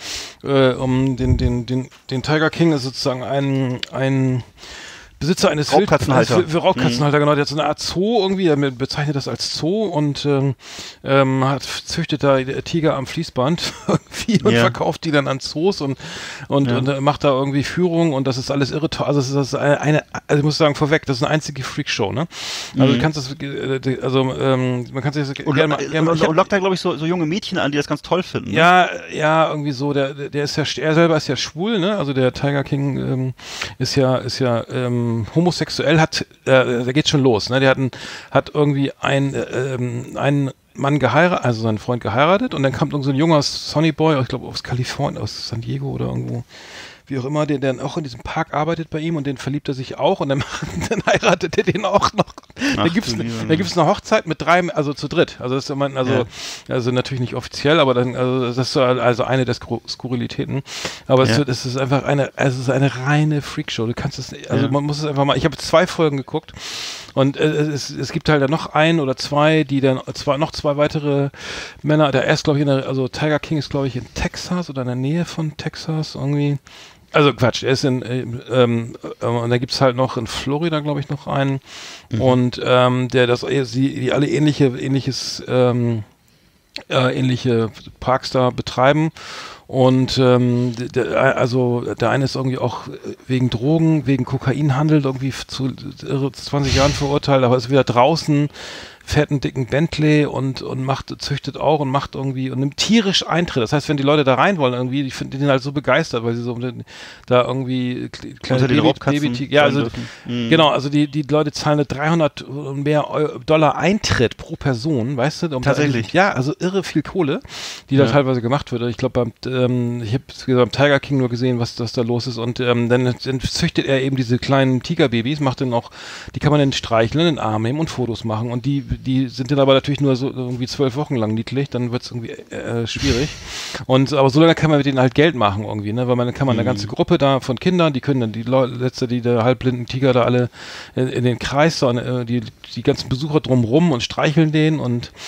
den Tiger King ist sozusagen ein Besitzer eines Raubkatzenhalter. Raubkatzenhalter, genau, der hat so eine Art Zoo irgendwie, er bezeichnet das als Zoo und züchtet da Tiger am Fließband irgendwie und verkauft die dann an Zoos und macht da irgendwie Führungen und das ist alles irre. Also es ist also ich muss sagen vorweg, das ist eine einzige Freakshow, ne? Also du kannst das, man kann sich das gerne mal und lockt da, glaube ich, so junge Mädchen an, die das ganz toll finden. Ne? Ja, irgendwie so, der ist ja, er selber ist ja schwul, ne? Also der Tiger King ist ja homosexuell, da geht's schon los, ne? Der hat irgendwie einen Mann geheiratet, also seinen Freund geheiratet und dann kommt so ein junger Sonny Boy, ich glaube aus Kalifornien, aus San Diego oder irgendwo, wie auch immer, der dann auch in diesem Park arbeitet bei ihm und den verliebt er sich auch und dann heiratet er den auch noch. Da gibt's eine Hochzeit mit 3, also zu dritt. Also das ist also natürlich nicht offiziell, aber dann, also das ist also eine der Skurrilitäten. Aber es ist einfach eine reine Freakshow. Du kannst es, also man muss es einfach mal. Ich habe 2 Folgen geguckt und es gibt halt dann noch 1 oder 2, die dann noch 2 weitere Männer. Der erst, glaube ich, also Tiger King ist, glaube ich, in Texas oder in der Nähe von Texas irgendwie. Also Quatsch, er ist und da gibt's halt noch in Florida, glaube ich, noch einen und der die alle ähnliche Parks da betreiben und also der eine ist irgendwie auch wegen Drogen, wegen Kokainhandel irgendwie zu 20 Jahren verurteilt, aber ist wieder draußen, fährt einen dicken Bentley und züchtet auch und macht irgendwie und nimmt tierisch Eintritt. Das heißt, wenn die Leute da rein wollen irgendwie, die finden den halt so begeistert, weil sie so da irgendwie kleine Baby, ja, also genau, also die Leute zahlen $300 und mehr Dollar Eintritt pro Person, weißt du? Tatsächlich. Ja, also irre viel Kohle, die da teilweise gemacht wird. Ich glaube, ich habe beim Tiger King nur gesehen, was da los ist und dann züchtet er eben diese kleinen Tigerbabys, macht dann auch, die kann man dann streicheln, in den Arm nehmen und Fotos machen und die sind dann aber natürlich nur so irgendwie 12 Wochen lang niedlich, dann wird es irgendwie schwierig. Aber so lange kann man mit denen halt Geld machen irgendwie, ne? Weil man kann eine ganze Gruppe da von Kindern, die können dann die halbblinden Tiger da alle in den Kreis, die ganzen Besucher drumrum und streicheln den und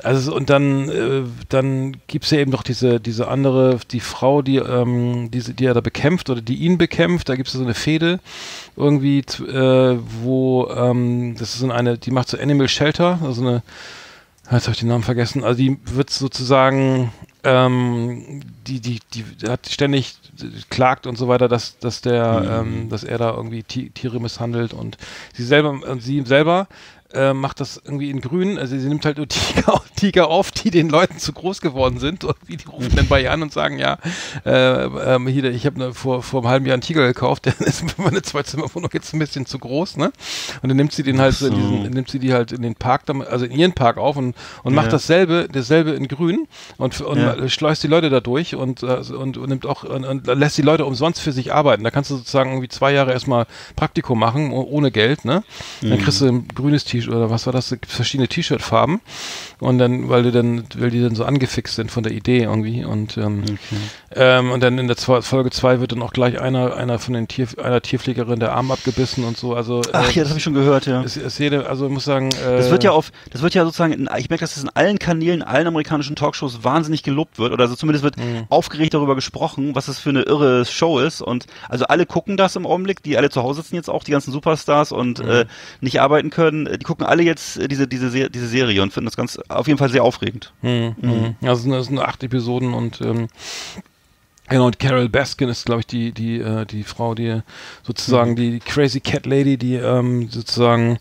Also und dann gibt's ja eben noch diese andere, die Frau, die er da bekämpft oder die ihn bekämpft, da gibt's so eine Fehde irgendwie, wo das ist die macht so Animal Shelter, also jetzt habe ich den Namen vergessen, also die wird sozusagen die hat ständig klagt und so weiter, dass er da irgendwie Tiere misshandelt und sie selber macht das irgendwie in grün, also sie nimmt halt nur Tiger auf, die den Leuten zu groß geworden sind. Irgendwie, die rufen dann bei ihr an und sagen, ja, hier, ich habe vor einem halben Jahr einen Tiger gekauft, der ist für meine Zwei-Zimmer-Wohnung jetzt ein bisschen zu groß, ne? Und dann nimmt sie den halt nimmt sie die halt in den Park, also in ihren Park auf und macht dasselbe in grün und schleust die Leute da durch und nimmt auch und lässt die Leute umsonst für sich arbeiten. Da kannst du sozusagen irgendwie 2 Jahre erstmal Praktikum machen, ohne Geld, ne? Dann kriegst du ein grünes T-Shirt oder was war das? Verschiedene T-Shirt-Farben und dann, weil die dann so angefixt sind von der Idee irgendwie und und dann in der Folge 2 wird dann auch gleich einer von einer Tierpflegerin der Arm abgebissen und so. Also ach ja, das habe ich schon gehört, ja. Also ich muss sagen, das wird ja sozusagen, ich merke, dass das in allen Kanälen, allen amerikanischen Talkshows wahnsinnig gelobt wird oder also zumindest wird aufgeregt darüber gesprochen, was das für eine irre Show ist und also alle gucken das im Augenblick, die alle zu Hause sitzen jetzt auch, die ganzen Superstars und nicht arbeiten können, die gucken alle jetzt diese Serie und finden das ganz auf jeden Fall sehr aufregend. Also es sind 8 Episoden und genau, und Carol Baskin ist, glaube ich, die Frau, die sozusagen die Crazy Cat Lady, die sozusagen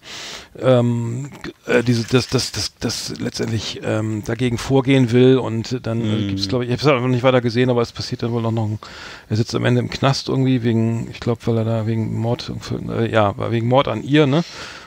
das letztendlich dagegen vorgehen will und dann gibt's, glaube ich habe es noch nicht weiter gesehen, aber es passiert dann wohl er sitzt am Ende im Knast irgendwie weil er da wegen Mord an ihr, ne?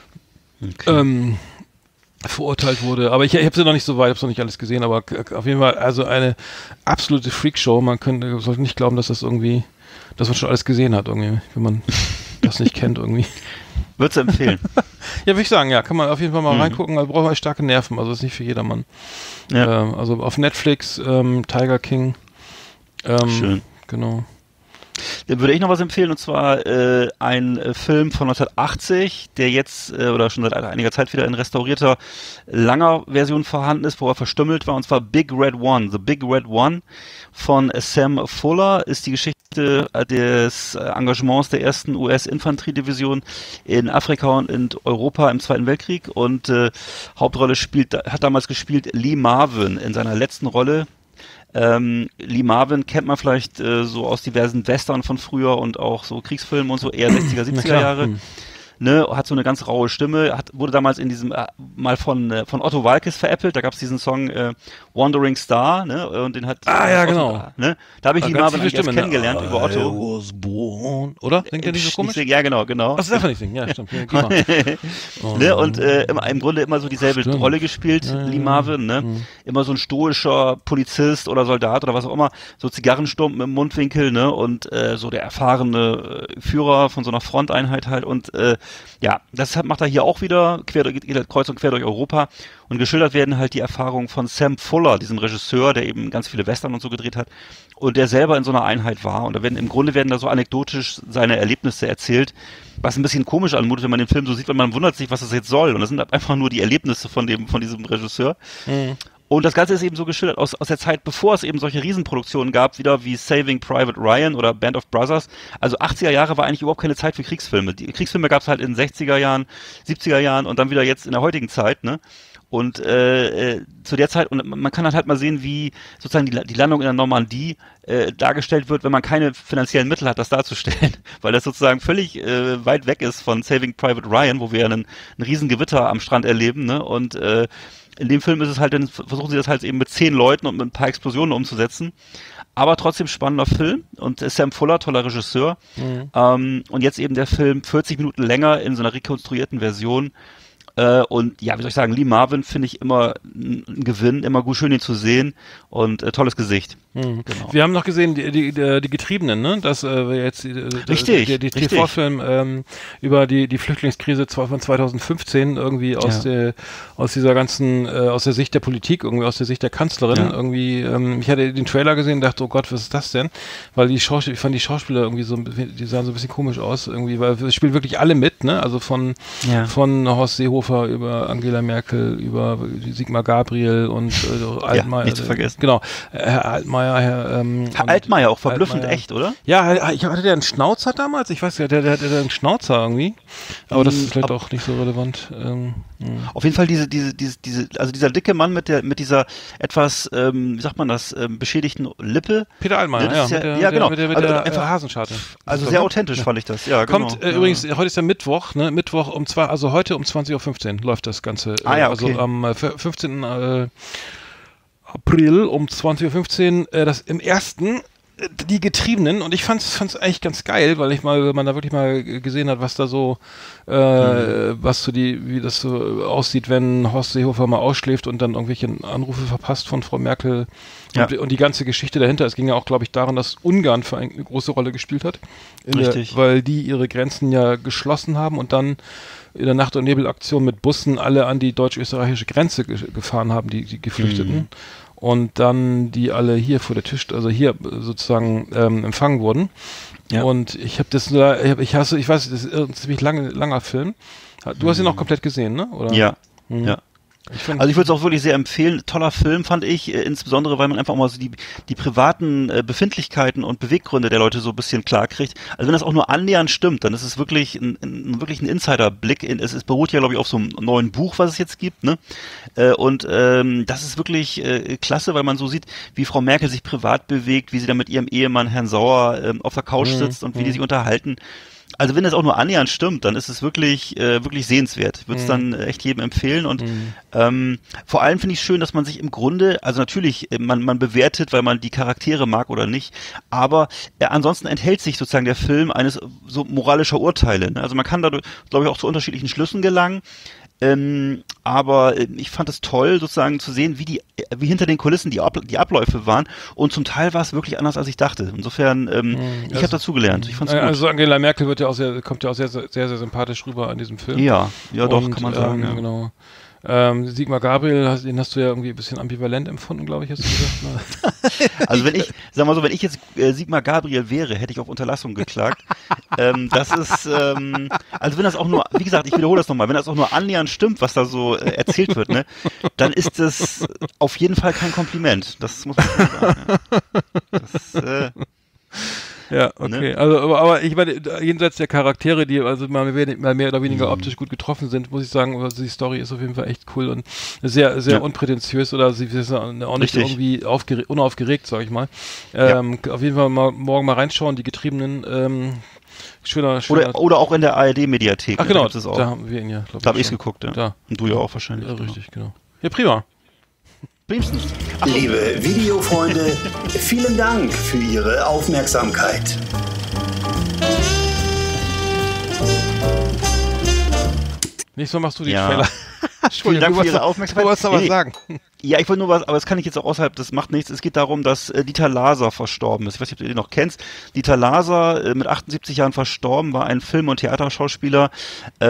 Okay. Verurteilt wurde, aber ich habe sie noch nicht so weit, habe es noch nicht alles gesehen, aber auf jeden Fall also eine absolute Freakshow. Man sollte nicht glauben, dass man schon alles gesehen hat irgendwie, wenn man das nicht kennt irgendwie. Würdest du empfehlen? Ja, würde ich sagen, ja, kann man auf jeden Fall mal reingucken, also braucht man starke Nerven, also ist nicht für jedermann. Ja. Also auf Netflix, Tiger King. Schön. Genau. Dann würde ich noch was empfehlen, und zwar ein Film von 1980, der jetzt oder schon seit einiger Zeit wieder in restaurierter, langer Version vorhanden ist, wo er verstümmelt war, und zwar Big Red One. The Big Red One von Sam Fuller ist die Geschichte des Engagements der ersten US-Infanteriedivision in Afrika und in Europa im Zweiten Weltkrieg, und Hauptrolle hat damals gespielt Lee Marvin in seiner letzten Rolle. Lee Marvin kennt man vielleicht so aus diversen Western von früher und auch so Kriegsfilmen und so, eher 60er, 70er Jahre. Ne, hat so eine ganz raue Stimme, wurde damals in diesem mal von Otto Waalkes veräppelt, da gab es diesen Song Wandering Star, ne, und den hat genau. Ne, da habe ich Lee Marvin eigentlich erst kennengelernt über Otto. I was born, oder? Singt der nicht so komisch? Ja, genau. Das darf er nicht singen, ja, stimmt. Ja, ne, und im Grunde immer so dieselbe Rolle gespielt, Lee Marvin, ne? Immer so ein stoischer Polizist oder Soldat oder was auch immer, so Zigarrenstumpen im Mundwinkel, ne, und so der erfahrene Führer von so einer Fronteinheit halt, und ja, das macht er hier auch wieder, geht kreuz und quer durch Europa, und geschildert werden halt die Erfahrungen von Sam Fuller, diesem Regisseur, der eben ganz viele Western und so gedreht hat und der selber in so einer Einheit war, und im Grunde werden da so anekdotisch seine Erlebnisse erzählt, was ein bisschen komisch anmutet, wenn man den Film so sieht, weil man wundert sich, was das jetzt soll, und das sind einfach nur die Erlebnisse von diesem Regisseur. Und das Ganze ist eben so geschildert aus der Zeit, bevor es eben solche Riesenproduktionen gab, wieder wie Saving Private Ryan oder Band of Brothers. Also 80er Jahre war eigentlich überhaupt keine Zeit für Kriegsfilme. Die Kriegsfilme gab es halt in den 60er Jahren, 70er Jahren und dann wieder jetzt in der heutigen Zeit, ne? Und zu der Zeit, und man kann halt mal sehen, wie sozusagen die Landung in der Normandie dargestellt wird, wenn man keine finanziellen Mittel hat, das darzustellen, weil das sozusagen völlig weit weg ist von Saving Private Ryan, wo wir einen riesen Gewitter am Strand erleben, ne? Und in dem Film ist es halt, dann versuchen sie das halt eben mit 10 Leuten und mit ein paar Explosionen umzusetzen. Aber trotzdem spannender Film, und Sam Fuller, toller Regisseur. Und jetzt eben der Film 40 Minuten länger in so einer rekonstruierten Version. Und ja, wie soll ich sagen, Lee Marvin finde ich immer ein Gewinn, immer gut, schön ihn zu sehen, und tolles Gesicht. Genau. Wir haben noch gesehen, die Getriebenen, ne? Das jetzt richtig, die TV-Film über die Flüchtlingskrise von 2015 irgendwie aus dieser ganzen aus der Sicht der Politik, irgendwie aus der Sicht der Kanzlerin, irgendwie. Ich hatte den Trailer gesehen und dachte, oh Gott, was ist das denn? Weil ich fand die Schauspieler irgendwie die sahen so ein bisschen komisch aus, irgendwie, weil es spielen wirklich alle mit, ne? Also von Horst Seehofer über Angela Merkel, über Sigmar Gabriel und Altmaier. Nicht zu vergessen. Genau, Herr Altmaier. Herr Altmaier auch verblüffend Altmaier. echt, oder? Ja, hatte der einen Schnauzer damals? Ich weiß ja, der hatte einen Schnauzer irgendwie. Aber das ist vielleicht auch nicht so relevant. Auf jeden Fall also dieser dicke Mann mit dieser etwas, wie sagt man das, beschädigten Lippe. Peter Altmaier, genau. Mit der einfach Hasenscharte. Also sehr authentisch fand ich das, ja, genau. Kommt übrigens, heute ist ja Mittwoch, ne? Mittwoch heute um 20.15 Uhr läuft das Ganze. Okay. Also am 15. April um 20.15 Uhr, das im ersten die Getriebenen, und ich fand's eigentlich ganz geil, weil man da wirklich mal gesehen hat, was da so, wie das so aussieht, wenn Horst Seehofer mal ausschläft und dann irgendwelche Anrufe verpasst von Frau Merkel und die ganze Geschichte dahinter. Es ging ja auch, glaube ich, daran, dass Ungarn für eine große Rolle gespielt hat. Richtig. Weil die ihre Grenzen ja geschlossen haben und dann in der Nacht- und Nebelaktion mit Bussen alle an die deutsch-österreichische Grenze gefahren haben, die Geflüchteten. Und dann die alle hier vor der Tisch, also hier sozusagen empfangen wurden. Ja. Und ich habe das, ich weiß, das ist ein ziemlich langer Film. Du hast ihn auch komplett gesehen, ne? Oder? Ja. Ja. Also ich würde es auch wirklich sehr empfehlen. Toller Film, fand ich, insbesondere, weil man einfach mal so die privaten Befindlichkeiten und Beweggründe der Leute so ein bisschen klar kriegt. Also wenn das auch nur annähernd stimmt, dann ist es wirklich wirklich ein Insiderblick. Es beruht ja, glaube ich, auf so einem neuen Buch, was es jetzt gibt, ne? Und das ist wirklich klasse, weil man so sieht, wie Frau Merkel sich privat bewegt, wie sie da mit ihrem Ehemann Herrn Sauer auf der Couch sitzt und wie die sich unterhalten. Also wenn das auch nur annähernd stimmt, dann ist es wirklich sehenswert. Ich würde es dann echt jedem empfehlen. Und vor allem finde ich schön, dass man sich im Grunde, also natürlich, man bewertet, weil man die Charaktere mag oder nicht, aber ansonsten enthält sich sozusagen der Film eines so moralischer Urteile. Ne? Also man kann dadurch, glaube ich, auch zu unterschiedlichen Schlüssen gelangen. Aber ich fand es toll, sozusagen zu sehen, wie hinter den Kulissen die Abläufe waren, und zum Teil war es wirklich anders, als ich dachte. Insofern, ich habe dazugelernt. Ich fand's gut. Also Angela Merkel kommt ja auch sehr, sehr, sehr sympathisch rüber an diesem Film. Ja, doch, kann man sagen. Ja. Genau. Sigmar Gabriel, den hast du ja irgendwie ein bisschen ambivalent empfunden, glaube ich, hast du gesagt. Ne? Also wenn ich jetzt Sigmar Gabriel wäre, hätte ich auf Unterlassung geklagt. Das ist, also wenn das auch nur, wie gesagt, ich wiederhole das nochmal, wenn das auch nur annähernd stimmt, was da so erzählt wird, ne, dann ist das auf jeden Fall kein Kompliment. Das muss man schon sagen. Ja, okay. Ne? Also, aber ich meine, jenseits der Charaktere, die also mal mehr oder weniger optisch gut getroffen sind, muss ich sagen, also die Story ist auf jeden Fall echt cool und sehr, sehr unprätentiös, oder sie ist auch nicht irgendwie unaufgeregt, sag ich mal. Auf jeden Fall morgen mal reinschauen, die Getriebenen, schöner. Oder auch in der ARD-Mediathek. Ach genau, da haben wir ihn ja, glaube ich. Da habe ich es geguckt, ja. Da. Und du ja auch wahrscheinlich. Ja, richtig, genau. Ja, prima. Liebe Videofreunde, vielen Dank für Ihre Aufmerksamkeit. Nächstes Mal machst du die Trailer. Vielen Dank für Ihre Aufmerksamkeit. Du wolltest aber was sagen. Ja, ich wollte nur was, aber das kann ich jetzt auch außerhalb, das macht nichts. Es geht darum, dass Dieter Laser verstorben ist. Ich weiß nicht, ob du den noch kennst. Dieter Laser, mit 78 Jahren verstorben, war ein Film- und Theaterschauspieler, ist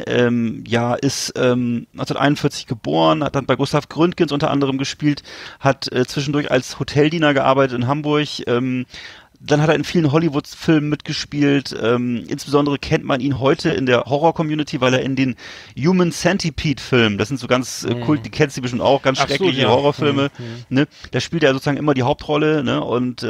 1941 geboren, hat dann bei Gustav Gründgens unter anderem gespielt, hat zwischendurch als Hoteldiener gearbeitet in Hamburg, dann hat er in vielen Hollywood-Filmen mitgespielt. Insbesondere kennt man ihn heute in der Horror-Community, weil er in den Human Centipede-Filmen, das sind so ganz Kult, die kennst du bestimmt auch, ganz schreckliche Horrorfilme. Ne? Da spielt er sozusagen immer die Hauptrolle, ne? Und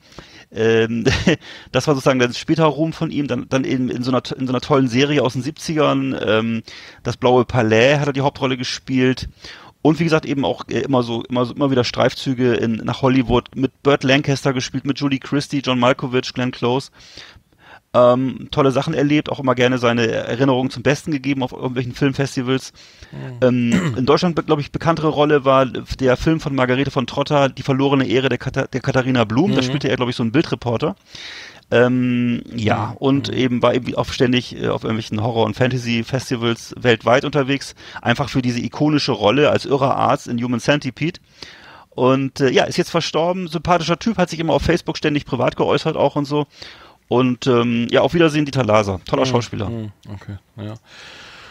das war sozusagen der später Ruhm von ihm, dann eben in so einer tollen Serie aus den 70ern, das Blaue Palais hat er die Hauptrolle gespielt. Und wie gesagt, eben auch immer wieder Streifzüge nach Hollywood, mit Burt Lancaster gespielt, mit Julie Christie, John Malkovich, Glenn Close. Tolle Sachen erlebt, auch immer gerne seine Erinnerungen zum Besten gegeben auf irgendwelchen Filmfestivals. In Deutschland, glaube ich, bekanntere Rolle war der Film von Margarete von Trotta, Die verlorene Ehre der Katharina Blum. Da spielte er, glaube ich, so einen Bildreporter. Und eben war eben auch ständig auf irgendwelchen Horror- und Fantasy-Festivals weltweit unterwegs, einfach für diese ikonische Rolle als irrer Arzt in Human Centipede. Und ist jetzt verstorben, sympathischer Typ, hat sich immer auf Facebook ständig privat geäußert auch und so. Und auf Wiedersehen, Dieter Laser, toller Schauspieler. Okay, ja.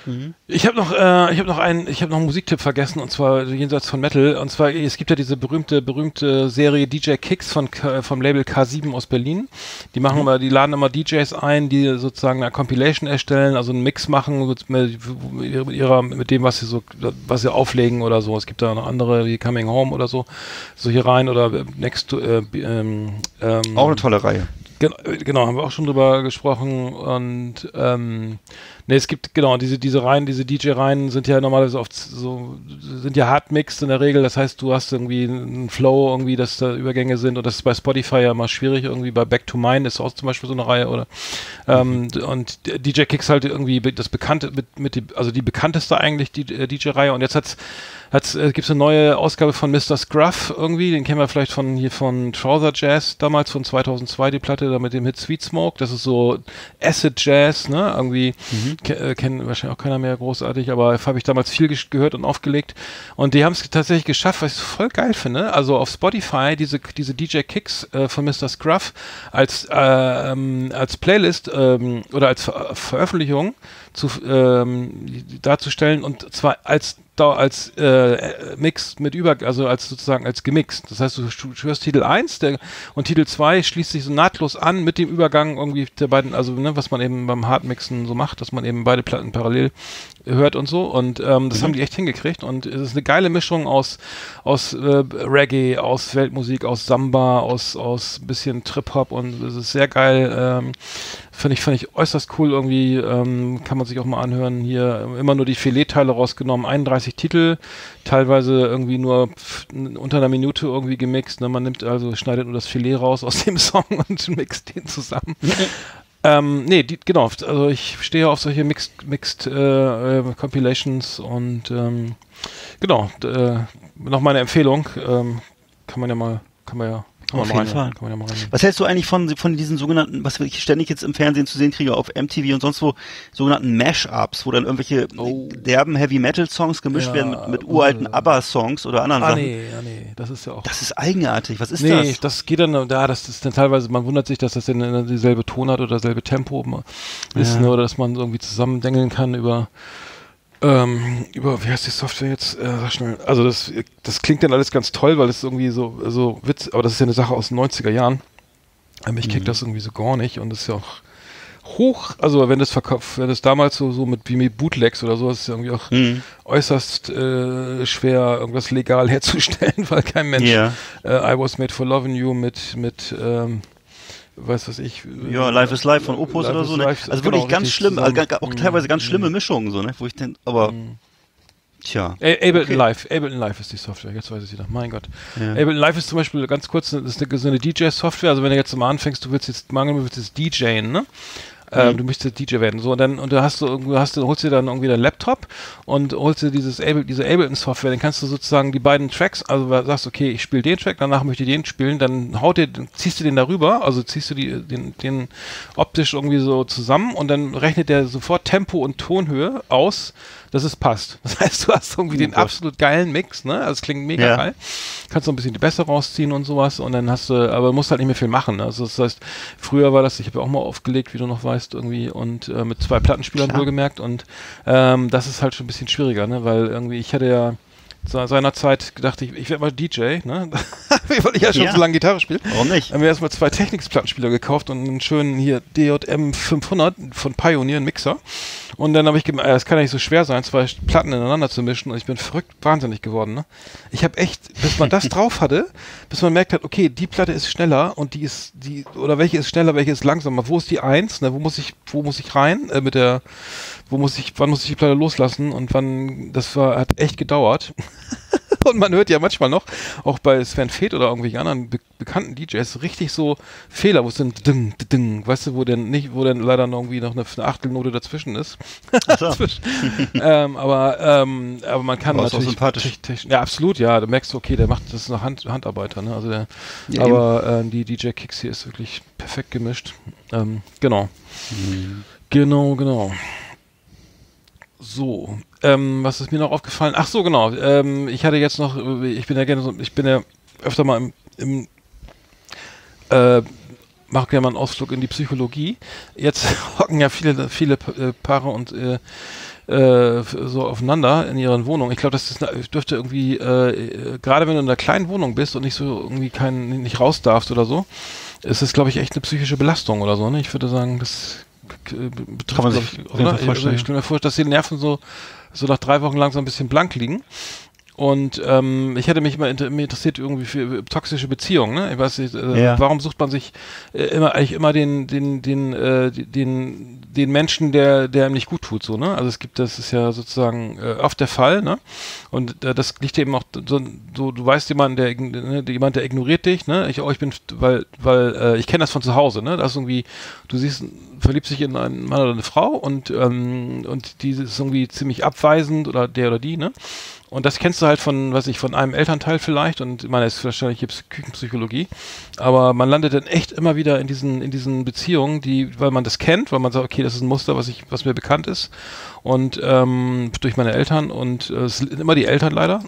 Ich habe noch einen Musiktipp vergessen, und zwar jenseits von Metal. Und zwar, es gibt ja diese berühmte Serie DJ Kicks vom Label K7 aus Berlin. Die laden immer DJs ein, die sozusagen eine Compilation erstellen, also einen Mix machen mit dem, was sie auflegen oder so. Es gibt da noch andere wie Coming Home oder so hier rein, oder Next to, auch eine tolle Reihe. Genau, haben wir auch schon drüber gesprochen. Und es gibt diese Reihen, diese DJ-Reihen sind ja normalerweise oft sind ja hardmixed in der Regel. Das heißt, du hast irgendwie einen Flow, irgendwie, dass da Übergänge sind, und das ist bei Spotify ja immer schwierig. Irgendwie bei Back to Mine ist auch zum Beispiel so eine Reihe, oder und DJ Kicks halt irgendwie das bekannte die bekannteste eigentlich, die DJ-Reihe. Und jetzt gibt's eine neue Ausgabe von Mr. Scruff irgendwie, den kennen wir vielleicht von Trouser Jazz damals, von 2002, die Platte da mit dem Hit Sweet Smoke. Das ist so Acid Jazz, ne, irgendwie kennen wahrscheinlich auch keiner mehr großartig, aber habe ich damals viel gehört und aufgelegt, und die haben es tatsächlich geschafft, was ich voll geil finde. Also auf Spotify diese DJ Kicks von Mr. Scruff als Playlist oder als Veröffentlichung darzustellen, und zwar als Mix als gemixt. Das heißt, du hörst Titel 1 und Titel 2 schließt sich so nahtlos an mit dem Übergang irgendwie der beiden, also was man eben beim Hardmixen so macht, dass man eben beide Platten parallel hört und so, und das haben die echt hingekriegt, und es ist eine geile Mischung aus Reggae, aus Weltmusik, aus Samba, aus ein bisschen Trip-Hop, und es ist sehr geil. Fand ich äußerst cool irgendwie, kann man sich auch mal anhören. Hier immer nur die Filetteile rausgenommen, 31 Titel, teilweise irgendwie nur unter einer Minute irgendwie gemixt. Ne? Man schneidet nur das Filet raus aus dem Song und mixt den zusammen. Also ich stehe auf solche Mixed Compilations, und noch meine Empfehlung, kann man ja mal Auf jeden Fall. Was hältst du eigentlich von diesen sogenannten, was ich ständig jetzt im Fernsehen zu sehen kriege, auf MTV und sonst wo, sogenannten Mash-Ups, wo dann irgendwelche derben Heavy-Metal-Songs gemischt werden mit uralten ABBA-Songs oder anderen Sachen? Nee, das ist ja auch... Das ist eigenartig, was ist das? Nee, das geht dann, das ist dann teilweise, man wundert sich, dass das dann dieselbe Tonart oder dasselbe Tempo ist, ne, oder dass man irgendwie zusammendengeln kann über wie heißt die Software jetzt? Sag schnell. Also das klingt dann alles ganz toll, weil es irgendwie so Witz, aber das ist ja eine Sache aus den 90er Jahren. Mich kriegt das irgendwie so gar nicht, und das ist ja auch also wenn das damals so mit Bootlegs oder so, ist es ja irgendwie auch äußerst schwer, irgendwas legal herzustellen, weil kein Mensch I Was Made for Loving You mit weiß was ich. Ja, Life is Life von Opus oder so, ne? Also wirklich ganz schlimm, auch teilweise ganz schlimme Mischungen, so, ne? Wo ich denke, aber tja. Ableton Live ist die Software, jetzt weiß ich wieder. Mein Gott. Ja. Ableton Live ist zum Beispiel ganz kurz, das ist so eine DJ-Software, also wenn du jetzt mal anfängst, du willst jetzt DJen, ne? Du möchtest DJ werden, so, und dann holst du dann irgendwie deinen Laptop und holst dir diese Ableton-Software, dann kannst du sozusagen die beiden Tracks, also sagst, okay, ich spiele den Track, danach möchte ich den spielen, dann ziehst du den darüber, also ziehst du den optisch irgendwie so zusammen, und dann rechnet der sofort Tempo und Tonhöhe aus, dass es passt. Das heißt, du hast irgendwie den absolut geilen Mix, ne? Also es klingt mega geil. Kannst noch ein bisschen die Bässe rausziehen und sowas, und dann aber musst halt nicht mehr viel machen. Ne? Also das heißt, früher war das, ich habe ja auch mal aufgelegt, wie du noch weißt, irgendwie, und mit 2 Plattenspielern wohlgemerkt, und das ist halt schon ein bisschen schwieriger, ne? Weil irgendwie, ich hatte ja seinerzeit gedacht, ich werde mal DJ, ne? Weil ich ja schon so lange Gitarre spiele. Warum nicht? Haben wir erstmal 2 Technics-Plattenspieler gekauft und einen schönen hier DJM 500 von Pioneer, einen Mixer. Und dann habe ich gemerkt, es kann ja nicht so schwer sein, 2 Platten ineinander zu mischen, und ich bin verrückt wahnsinnig geworden, ne? Ich habe echt, bis man das drauf hatte, bis man merkt hat, okay, die Platte ist schneller, und oder welche ist schneller, welche ist langsamer, wo ist die 1, ne? Wo muss ich rein, wann muss ich die Platte loslassen, und hat echt gedauert. Und man hört ja manchmal noch, auch bei Sven Feth oder irgendwelchen anderen bekannten DJs, richtig so Fehler, wo es dann weißt du, wo dann leider noch irgendwie noch eine Achtelnote dazwischen ist. So. aber man kann natürlich... sympathisch. Ja, absolut, ja. Du merkst, okay, das ist noch Handarbeiter, ne? Also die DJ Kicks hier ist wirklich perfekt gemischt. Genau. Genau. So, was ist mir noch aufgefallen? Ach so, genau. Ich hatte jetzt noch, ich bin ja öfter mal mache gerne mal einen Ausflug in die Psychologie. Jetzt hocken ja viele Paare und so aufeinander in ihren Wohnungen. Ich glaube, das dürfte irgendwie, gerade wenn du in einer kleinen Wohnung bist und nicht so irgendwie nicht raus darfst oder so, ist es, glaube ich, echt eine psychische Belastung oder so. Ne? Ich würde sagen, das betrifft man sich oder? Also ich stelle mir vor, dass die Nerven so nach 3 Wochen lang so ein bisschen blank liegen. Und ich hätte mich immer interessiert irgendwie für toxische Beziehungen. Ne? Ich weiß nicht, warum sucht man sich eigentlich immer den Menschen, der ihm nicht gut tut, so, ne? Also das ist ja sozusagen oft der Fall, ne? Und das liegt eben auch so, du weißt jemand, der ignoriert dich, ne? Ich bin, weil ich kenne das von zu Hause, ne? Das ist irgendwie, du verliebst dich in einen Mann oder eine Frau und die ist irgendwie ziemlich abweisend oder der oder die, ne? Und das kennst du halt von einem Elternteil vielleicht, und ich meine, es ist wahrscheinlich Küchenpsychologie, aber man landet dann echt immer wieder in diesen Beziehungen, weil man das kennt, weil man sagt, okay, das ist ein Muster, was mir bekannt ist, und durch meine Eltern, und es sind immer die Eltern leider.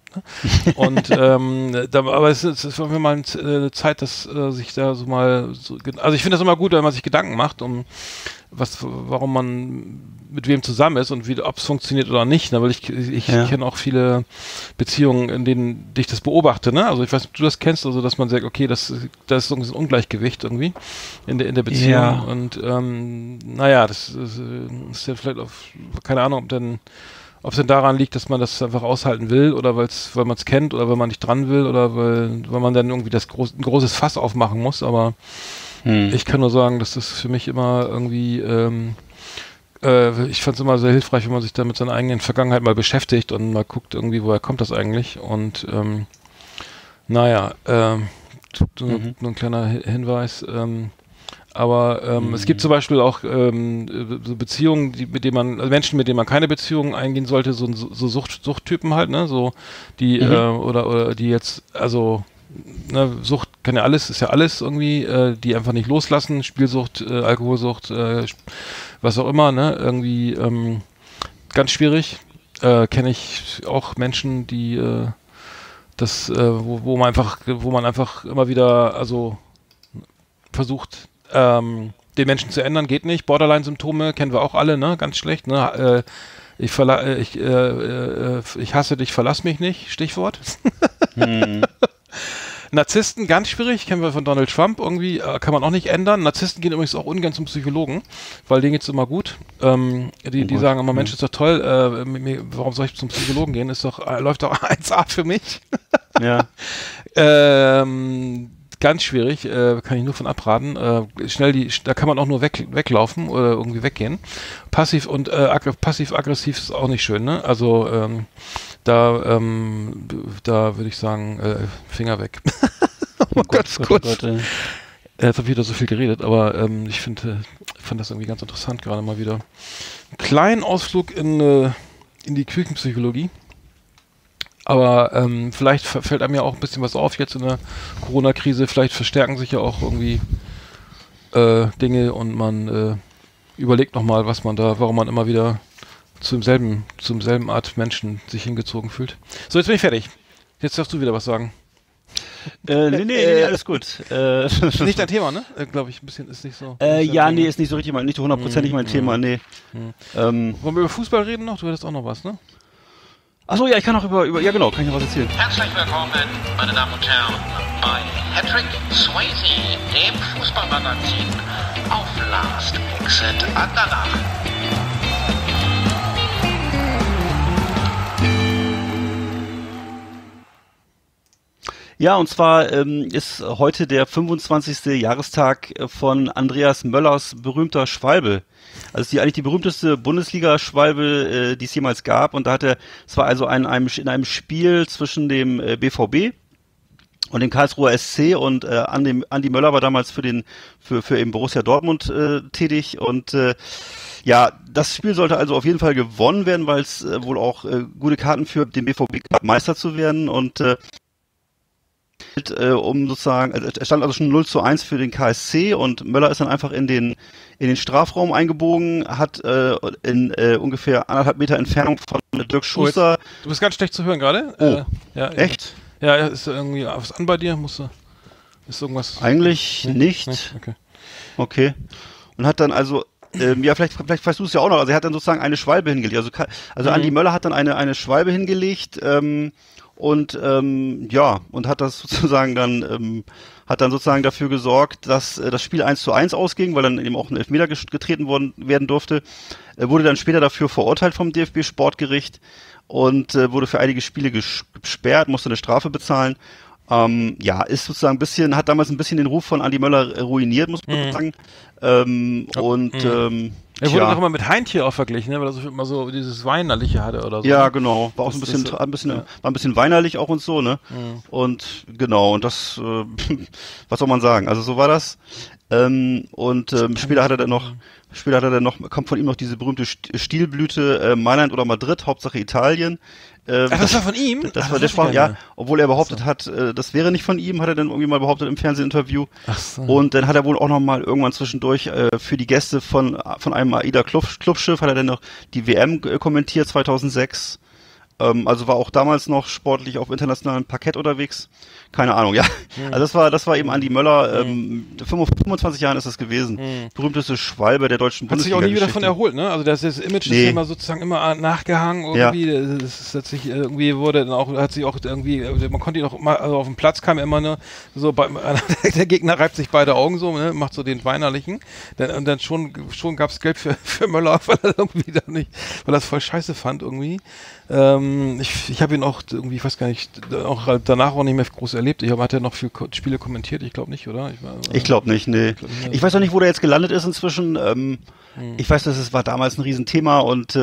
Und aber es war mir mal eine Zeit, dass sich da so mal also ich finde das immer gut, wenn man sich Gedanken macht, warum man mit wem zusammen ist und ob es funktioniert oder nicht, ne? Weil ich kenne auch viele Beziehungen, in denen ich das beobachte, ne? Also ich weiß nicht, ob du das kennst, also dass man sagt, okay, das ist so ein Ungleichgewicht irgendwie in der Beziehung, ja. Und das ist ja vielleicht keine Ahnung, ob es denn daran liegt, dass man das einfach aushalten will, oder weil man es kennt, oder weil man nicht dran will, oder weil man dann irgendwie ein großes Fass aufmachen muss, aber ich kann nur sagen, dass das für mich immer irgendwie ich fand es immer sehr hilfreich, wenn man sich da mit seiner eigenen Vergangenheit mal beschäftigt und mal guckt irgendwie, woher kommt das eigentlich, und nur ein kleiner Hinweis, aber es gibt zum Beispiel auch so Beziehungen, Menschen, mit denen man keine Beziehungen eingehen sollte, so Suchttypen halt, ne, so die oder die jetzt, also ne, Sucht kann ja alles, ist ja alles irgendwie, die einfach nicht loslassen, Spielsucht, Alkoholsucht, was auch immer, ne, irgendwie ganz schwierig. Kenne ich auch Menschen, die wo man einfach immer wieder, also versucht, den Menschen zu ändern, geht nicht. Borderline-Symptome kennen wir auch alle, ne, ganz schlecht, ne. Ich hasse dich, verlass mich nicht, Stichwort. Narzissten, ganz schwierig, kennen wir von Donald Trump irgendwie, kann man auch nicht ändern. Narzissten gehen übrigens auch ungern zum Psychologen, weil denen geht's immer gut. Die sagen immer, Mensch, ist doch toll, warum soll ich zum Psychologen gehen? Läuft doch 1A für mich. Ja. Ganz schwierig, kann ich nur von abraten. Da kann man auch nur weglaufen oder irgendwie weggehen. Passiv-aggressiv ist auch nicht schön, ne? Also da würde ich sagen, Finger weg. Ganz kurz. Jetzt habe ich wieder so viel geredet, aber ich fand das irgendwie ganz interessant, gerade mal wieder. Einen kleinen Ausflug in die Küchenpsychologie. Aber vielleicht fällt einem ja auch ein bisschen was auf jetzt in der Corona-Krise. Vielleicht verstärken sich ja auch irgendwie Dinge, und man überlegt nochmal, warum man immer wieder zum selben Art Menschen sich hingezogen fühlt. So, jetzt bin ich fertig. Jetzt darfst du wieder was sagen. Nee, alles gut. Nicht dein Thema, ne? Glaube ich, ein bisschen ist nicht so. Ist nicht so richtig, nicht 100%ig mein Thema, nee. Wollen wir über Fußball reden noch? Du hattest auch noch was, ne? Achso, ja, ich kann auch ja genau, kann ich noch was erzählen. Herzlich willkommen, meine Damen und Herren, bei Patrick Swayze, dem Fußballmagazin auf Last Exit Andernach. Ja, und zwar ist heute der 25. Jahrestag von Andreas Möllers berühmter Schwalbe. Also eigentlich die berühmteste Bundesliga-Schwalbe, die es jemals gab. Und es war also in einem Spiel zwischen dem BVB und dem Karlsruher SC, und Andi Möller war damals für eben Borussia Dortmund tätig, und das Spiel sollte also auf jeden Fall gewonnen werden, weil es wohl auch gute Karten für den BVB gab, Meister zu werden, und es stand also schon 0:1 für den KSC, und Möller ist dann einfach in den Strafraum eingebogen, hat in ungefähr 1,5 Meter Entfernung von Dirk Schuster. Du bist ganz schlecht zu hören gerade. Oh, ja, echt? Ja, ist irgendwie was an bei dir? Ist irgendwas? Eigentlich nicht. Okay. Okay. Und hat dann also, ja, vielleicht weißt du es ja auch noch, also er hat dann sozusagen eine Schwalbe hingelegt. Also Andi Möller hat dann eine Schwalbe hingelegt, und hat das sozusagen dann, hat dann sozusagen dafür gesorgt, dass das Spiel 1:1 ausging, weil dann eben auch ein Elfmeter getreten werden durfte. Wurde dann später dafür verurteilt vom DFB-Sportgericht und wurde für einige Spiele gesperrt, musste eine Strafe bezahlen. Ist sozusagen hat damals ein bisschen den Ruf von Andi Möller ruiniert, muss man sagen. Er wurde doch immer mit Heintje auch verglichen, ne? Weil er so immer so dieses Weinerliche hatte oder so. Ja, genau. War auch so ein bisschen weinerlich auch und so, ne? Mhm. Und genau, und das, was soll man sagen? Also so war das. Später hat er dann noch, kommt von ihm noch diese berühmte Stilblüte, Mailand oder Madrid, Hauptsache Italien. Das war von ihm? Das war der Sprach, ja, obwohl er behauptet hat, das wäre nicht von ihm, hat er dann irgendwie mal behauptet im Fernsehinterview. Ach so. Und dann hat er wohl auch noch mal irgendwann zwischendurch für die Gäste von einem AIDA-Clubschiff hat er dann noch die WM kommentiert 2006. Also war auch damals noch sportlich auf internationalem Parkett unterwegs. Keine Ahnung, ja. Also das war eben Andi Möller, 25 Jahren ist das gewesen. Berühmteste Schwalbe der deutschen Bundesliga. Hat sich auch nie wieder davon erholt, ne? Also das Image ist immer sozusagen immer nachgehangen irgendwie. Ja. Das hat sich irgendwie man konnte ihn auch mal, also auf dem Platz kam immer nur so, der Gegner reibt sich beide Augen so, ne? Macht so den Weinerlichen. Und dann schon gab's Geld für Möller, weil er irgendwie da nicht, weil er es voll scheiße fand irgendwie. Ich habe ihn auch irgendwie, ich weiß gar nicht, auch danach auch nicht mehr groß erlebt. Hat er noch viele Spiele kommentiert? Ich glaube nicht, oder? Ich glaube nicht, nee. Ich weiß auch nicht, wo der jetzt gelandet ist inzwischen. Ich weiß, es war damals ein Riesenthema und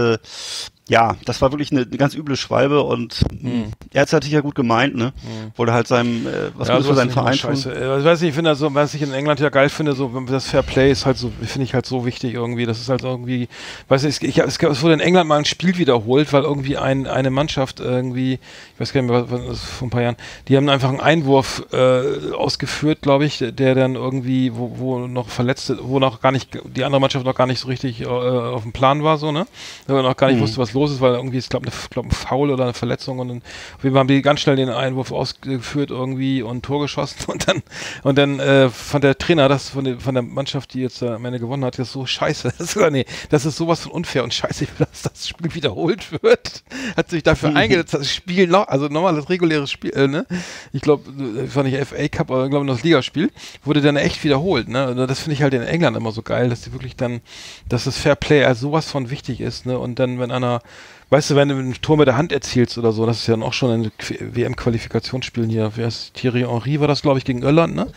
das war wirklich eine ganz üble Schwalbe und er hat es natürlich ja gut gemeint, ne? Wollte halt seinem, was Gutes für seinen Verein tun. Ich weiß nicht, ich finde so, was ich in England ja geil finde, so, das Fair Play ist halt so, finde ich halt so wichtig irgendwie, das ist halt irgendwie, weiß nicht, es wurde in England mal ein Spiel wiederholt, weil irgendwie eine Mannschaft irgendwie, ich weiß gar nicht mehr, was vor ein paar Jahren, die haben einfach einen Einwurf ausgeführt, glaube ich, der dann irgendwie, wo noch Verletzte, wo noch gar nicht, die andere Mannschaft noch gar nicht so richtig auf dem Plan war, so, ne? Weil man noch gar nicht wusste, was los ist, weil irgendwie, ich glaube, ein Foul oder eine Verletzung und dann, auf jeden Fall haben die ganz schnell den Einwurf ausgeführt irgendwie und ein Tor geschossen und dann fand der Trainer das von der Mannschaft, die jetzt am Ende gewonnen hat, das so scheiße. Das ist sowas von unfair und scheiße, dass das Spiel wiederholt wird. Hat sich dafür eingesetzt, das Spiel noch, also normales reguläres Spiel, ne? Ich glaube, das war nicht FA Cup, aber ich glaube noch das Ligaspiel, wurde dann echt wiederholt, ne? Das finde ich halt in England immer so geil, dass die wirklich dann, dass das Fair Play als sowas von wichtig ist, ne? Und dann, wenn einer, weißt du, wenn du ein Tor mit der Hand erzielst oder so, das ist ja dann auch schon ein WM-Qualifikationsspiel hier, wer ist Thierry Henry, war das, glaube ich, gegen Irland, ne?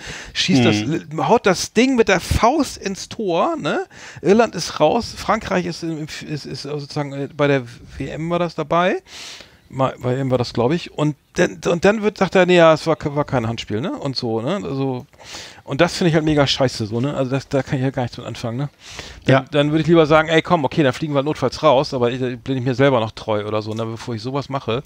Haut das Ding mit der Faust ins Tor, ne? Irland ist raus, Frankreich ist sozusagen bei der WM war das dabei. Bei ihm war das, glaube ich. Und dann sagt er, nee, ja, es war kein Handspiel, ne? Und so, ne? Also, und das finde ich halt mega scheiße, so, ne? Also da kann ich ja gar nichts mit anfangen, ne? Dann würde ich lieber sagen, ey, komm, okay, dann fliegen wir notfalls raus, aber bin ich mir selber noch treu oder so, ne? Bevor ich sowas mache.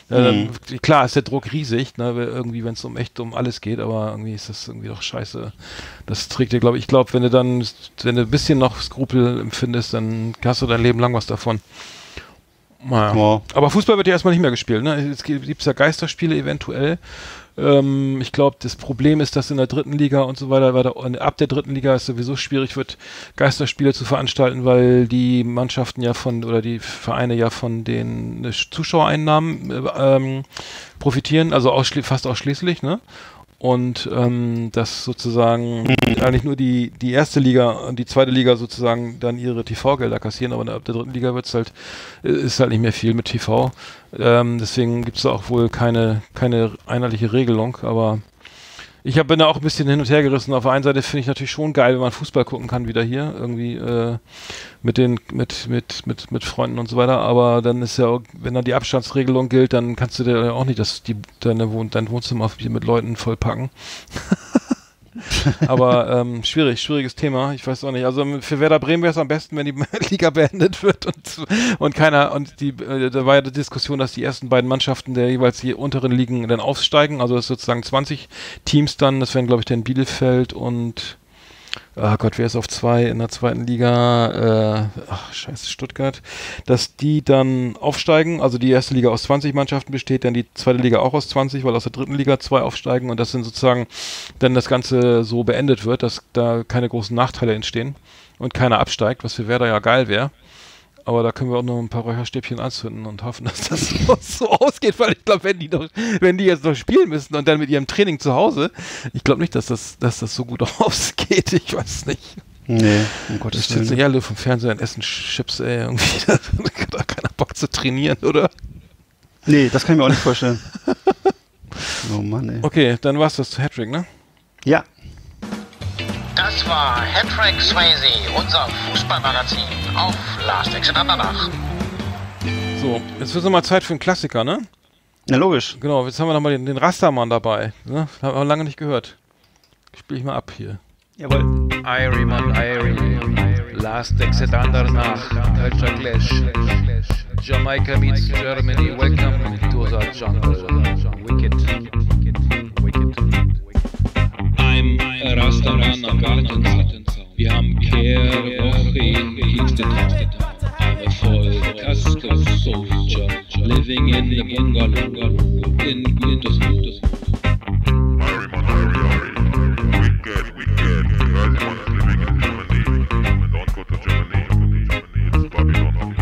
Klar ist der Druck riesig, ne? Irgendwie, wenn es um alles geht, aber irgendwie ist das irgendwie doch scheiße. Das trägt dir, glaube ich, wenn du ein bisschen noch Skrupel empfindest, dann hast du dein Leben lang was davon. Naja. Wow. Aber Fußball wird ja erstmal nicht mehr gespielt, ne? Es gibt ja Geisterspiele eventuell. Ich glaube, das Problem ist, dass in der dritten Liga und so weiter, ab der dritten Liga es sowieso schwierig wird, Geisterspiele zu veranstalten, weil die Mannschaften die Vereine ja von den Zuschauereinnahmen profitieren, also fast ausschließlich, ne? Und dass sozusagen eigentlich nur die erste Liga und die zweite Liga sozusagen dann ihre TV-Gelder kassieren, aber ab der dritten Liga ist halt nicht mehr viel mit TV. Deswegen gibt es da auch wohl keine einheitliche Regelung, aber ich bin da auch ein bisschen hin und her gerissen. Auf der einen Seite finde ich natürlich schon geil, wenn man Fußball gucken kann wieder hier, irgendwie mit Freunden und so weiter, aber dann ist ja auch, wenn dann die Abstandsregelung gilt, dann kannst du dir ja auch nicht dein Wohnzimmer mit Leuten vollpacken. Aber schwieriges Thema, ich weiß auch nicht. Also für Werder Bremen wäre es am besten, wenn die Liga beendet wird und da war ja die Diskussion, dass die ersten beiden Mannschaften der jeweils die unteren Ligen dann aufsteigen, also das ist sozusagen 20 Teams dann, das wären glaube ich dann Bielefeld und oh Gott, wer ist auf 2 in der zweiten Liga? Scheiße, Stuttgart. Dass die dann aufsteigen, also die erste Liga aus 20 Mannschaften besteht, dann die zweite Liga auch aus 20, weil aus der dritten Liga 2 aufsteigen und dass dann sozusagen dann das Ganze so beendet wird, dass da keine großen Nachteile entstehen und keiner absteigt, was für Werder ja geil wäre. Aber da können wir auch noch ein paar Räucherstäbchen anzünden und hoffen, dass das so ausgeht, weil ich glaube, wenn die jetzt noch spielen müssen und dann mit ihrem Training zu Hause, ich glaube nicht, dass das so gut ausgeht. Ich weiß nicht. Nee, um Gottes Willen. Das sitzen ja alle vom Fernseher und essen Chips, ey, irgendwie. Da hat da keiner Bock zu trainieren, oder? Nee, das kann ich mir auch nicht vorstellen. Oh Mann, ey. Okay, dann war's das zu Hattrick, ne? Ja. Das war Hattrick Swayze, unser Fußballmagazin auf Last Exit Andernach. So, jetzt wird es mal Zeit für einen Klassiker, ne? Na, logisch. Genau, jetzt haben wir nochmal den Rastermann dabei. Ne? Haben wir lange nicht gehört. Spiel ich mal ab hier. Jawohl. Irie, man, Irie. Last Exit Andernach. Culture Clash. Jamaica meets Germany. Welcome to the jungle. Wicked. I'm a Rastaman am Gartenzaun. Wir haben Kehrwoche in Kingston Town. I'm a full Casco soldier, living in the bungalow in Wintersmoor. Wicked. Everyone is living in Germany. Don't go to Germany. It's Babylon.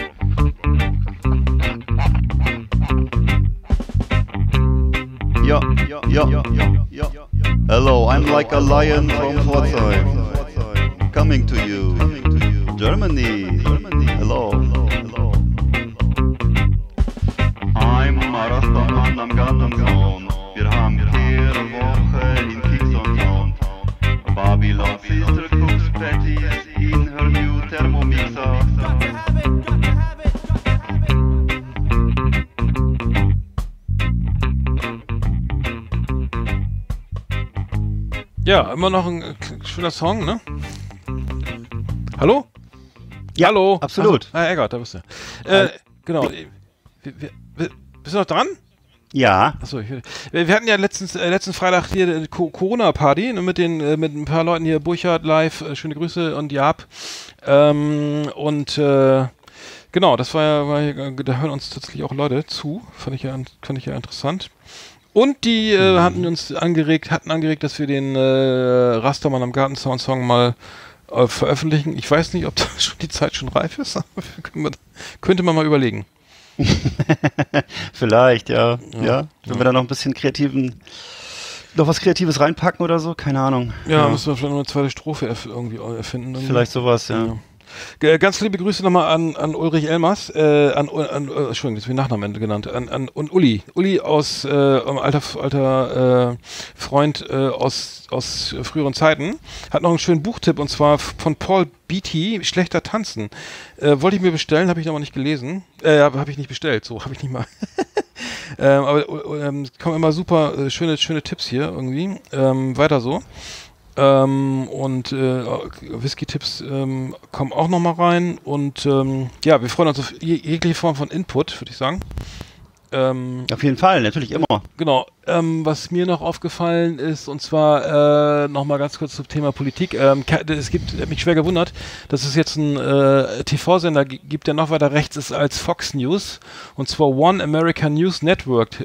Ja. Hello, I'm like a lion from Pforzheim. Coming to you. Germany. Hello. I'm a Rastaman am Gartenzaun. Wir haben Kehrwoche in Kingston Town. Babylon sister cooks patties in her new Thermomixer. Ja, immer noch ein schöner Song, ne? Hallo? Ja, hallo? absolut. Eggert, da bist du. Genau. Bist du noch dran? Ja. Achso, wir hatten ja letzten Freitag hier eine Corona-Party mit ein paar Leuten hier, Burchard live, schöne Grüße und Jab. Genau, das war ja, da hören uns tatsächlich auch Leute zu, fand ich ja interessant. Und die hatten angeregt, dass wir den Rastermann am Gartenzaun Song mal veröffentlichen. Ich weiß nicht, ob da schon die Zeit schon reif ist, aber könnte man mal überlegen. Vielleicht, ja. Wenn wir da noch ein bisschen noch was Kreatives reinpacken oder so, keine Ahnung. Ja, müssen wir vielleicht noch eine zweite Strophe irgendwie erfinden. Vielleicht sowas, ja. Ganz liebe Grüße nochmal an Ulrich Elmers, Entschuldigung, das ist wie Nachnamen genannt, und Uli aus alter Freund aus früheren Zeiten, hat noch einen schönen Buchtipp und zwar von Paul Beatty, Schlechter Tanzen. Wollte ich mir bestellen, habe ich aber nicht gelesen. Habe ich nicht bestellt, so habe ich nicht mal. Aber kommen immer super schöne Tipps hier irgendwie. Weiter so. Whisky-Tipps kommen auch nochmal rein und ja, wir freuen uns auf jegliche Form von Input, würde ich sagen. Auf jeden Fall, natürlich immer. Genau. Was mir noch aufgefallen ist, und zwar nochmal ganz kurz zum Thema Politik. Hat mich schwer gewundert, dass es jetzt einen TV-Sender gibt, der noch weiter rechts ist als Fox News, und zwar One American News Network,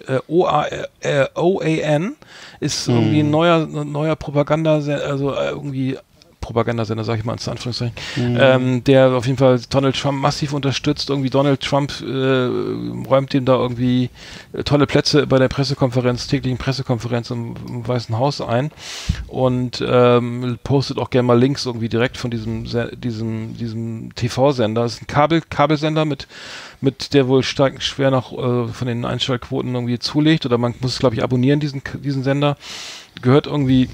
OAN, ist irgendwie ein neuer Propagandasender, also irgendwie Propagandasender, sag ich mal, in Anführungszeichen, der auf jeden Fall Donald Trump massiv unterstützt. Irgendwie Donald Trump räumt ihm da irgendwie tolle Plätze bei der täglichen Pressekonferenz im Weißen Haus ein und postet auch gerne mal Links irgendwie direkt von diesem TV-Sender. Das ist ein Kabelsender mit der wohl schwer noch von den Einschaltquoten irgendwie zulegt, oder man muss es, glaube ich, abonnieren, diesen Sender. Gehört irgendwie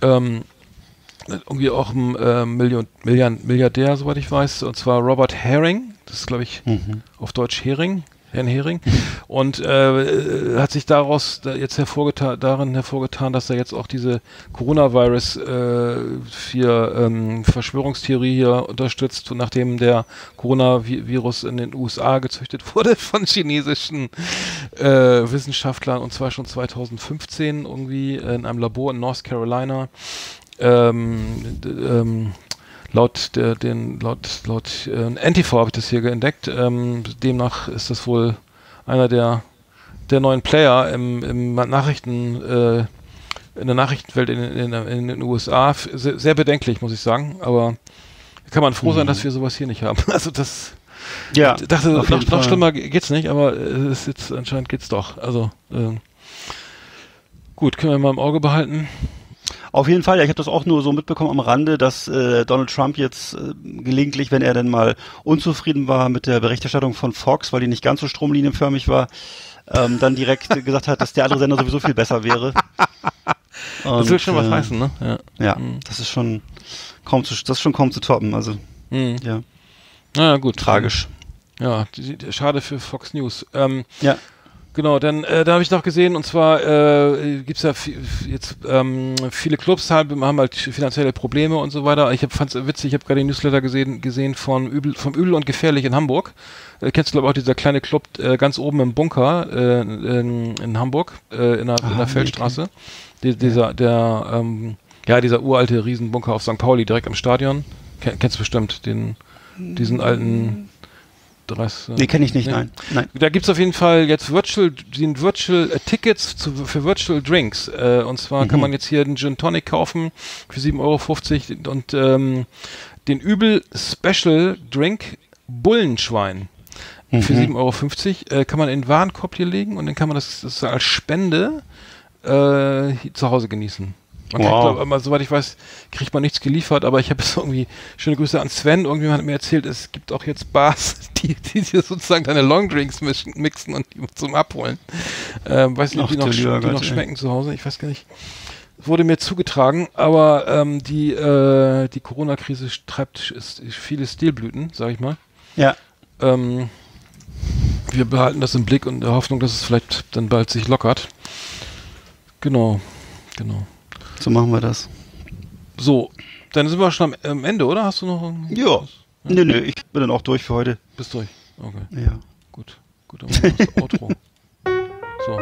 auch ein Milliardär, soweit ich weiß, und zwar Robert Herring, das ist, glaube ich, auf Deutsch Herrn Herring, und hat sich daraus jetzt hervorgetan, dass er jetzt auch diese Coronavirus Verschwörungstheorie hier unterstützt, nachdem der Coronavirus in den USA gezüchtet wurde von chinesischen Wissenschaftlern, und zwar schon 2015 irgendwie in einem Labor in North Carolina. laut NTV habe ich das hier entdeckt. Demnach ist das wohl einer der neuen Player im Nachrichten, in der Nachrichtenwelt in den USA. Sehr bedenklich, muss ich sagen. Aber kann man froh sein, dass wir sowas hier nicht haben. Also das, ja, ich dachte, noch schlimmer geht's nicht, aber es ist jetzt anscheinend geht's doch. Also gut, können wir mal im Auge behalten. Auf jeden Fall, ja, ich habe das auch nur so mitbekommen am Rande, dass Donald Trump jetzt gelegentlich, wenn er denn mal unzufrieden war mit der Berichterstattung von Fox, weil die nicht ganz so stromlinienförmig war, dann direkt gesagt hat, dass der andere Sender sowieso viel besser wäre. Und, das will schon was heißen, ne? Ja, das ist schon kaum zu toppen, also ja. Na gut. Tragisch. Ja, schade für Fox News. Ja. Genau, dann da habe ich noch gesehen, und zwar gibt's ja jetzt viele Clubs haben halt finanzielle Probleme und so weiter. Fand's witzig, ich habe gerade den Newsletter gesehen vom Übel und Gefährlich in Hamburg. Kennst du, glaube ich, auch dieser kleine Club ganz oben im Bunker in Hamburg, in der Feldstraße. Dieser uralte Riesenbunker auf St. Pauli, direkt am Stadion. Kennst du bestimmt, diesen alten... Nee, kenne ich nicht, nein. Da gibt's auf jeden Fall jetzt Virtual Tickets für Virtual Drinks. Und zwar kann man jetzt hier einen Gin Tonic kaufen für 7,50 € und den Übel Special Drink Bullenschwein für 7,50 € kann man in den Warenkorb hier legen, und dann kann man das als Spende zu Hause genießen. Soweit ich weiß, kriegt man nichts geliefert, aber ich habe es irgendwie, schöne Grüße an Sven, irgendjemand hat mir erzählt, es gibt auch jetzt Bars, die sozusagen deine Longdrinks mixen und die zum Abholen. Weiß nicht, ob die noch schmecken zu Hause, ich weiß gar nicht. Wurde mir zugetragen, aber die Corona-Krise treibt viele Stilblüten, sag ich mal. Ja. Wir behalten das im Blick und der Hoffnung, dass es vielleicht dann bald sich lockert. Genau. So machen wir das. So, dann sind wir schon am Ende, oder? Hast du noch irgendwie? Ja. Nö, ich bin dann auch durch für heute. Bist durch? Okay. Ja. Gut, dann machen wir das Outro. So.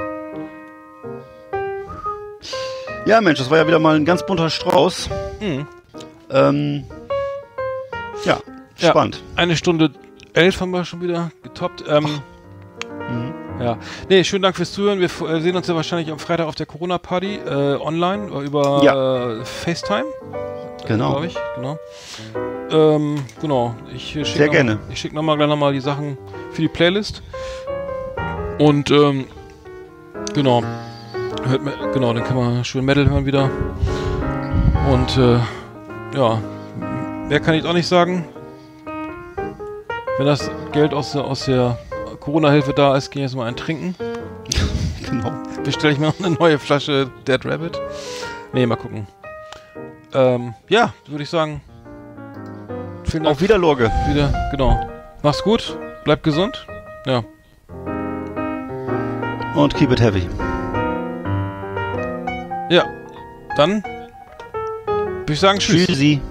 Ja, Mensch, das war ja wieder mal ein ganz bunter Strauß. Ja, spannend. 1 Stunde 11 haben wir schon wieder getoppt. Ja. Nee, schönen Dank fürs Zuhören. Wir sehen uns ja wahrscheinlich am Freitag auf der Corona-Party online über FaceTime. Genau. Glaube ich. Genau. Ich schicke gleich nochmal die Sachen für die Playlist. Und genau. Dann kann man schön Metal hören wieder. Und ja, mehr kann ich auch nicht sagen. Wenn das Geld aus der Corona-Hilfe da ist, gehe ich jetzt mal einen trinken. Genau. Bestelle ich mir noch eine neue Flasche Dead Rabbit. Nee, mal gucken. Ja, würde ich sagen. Vielen Dank. Auf Wiederlorge. Genau. Mach's gut. Bleib gesund. Ja. Und keep it heavy. Ja. Dann würde ich sagen, tschüss. Tschüssi.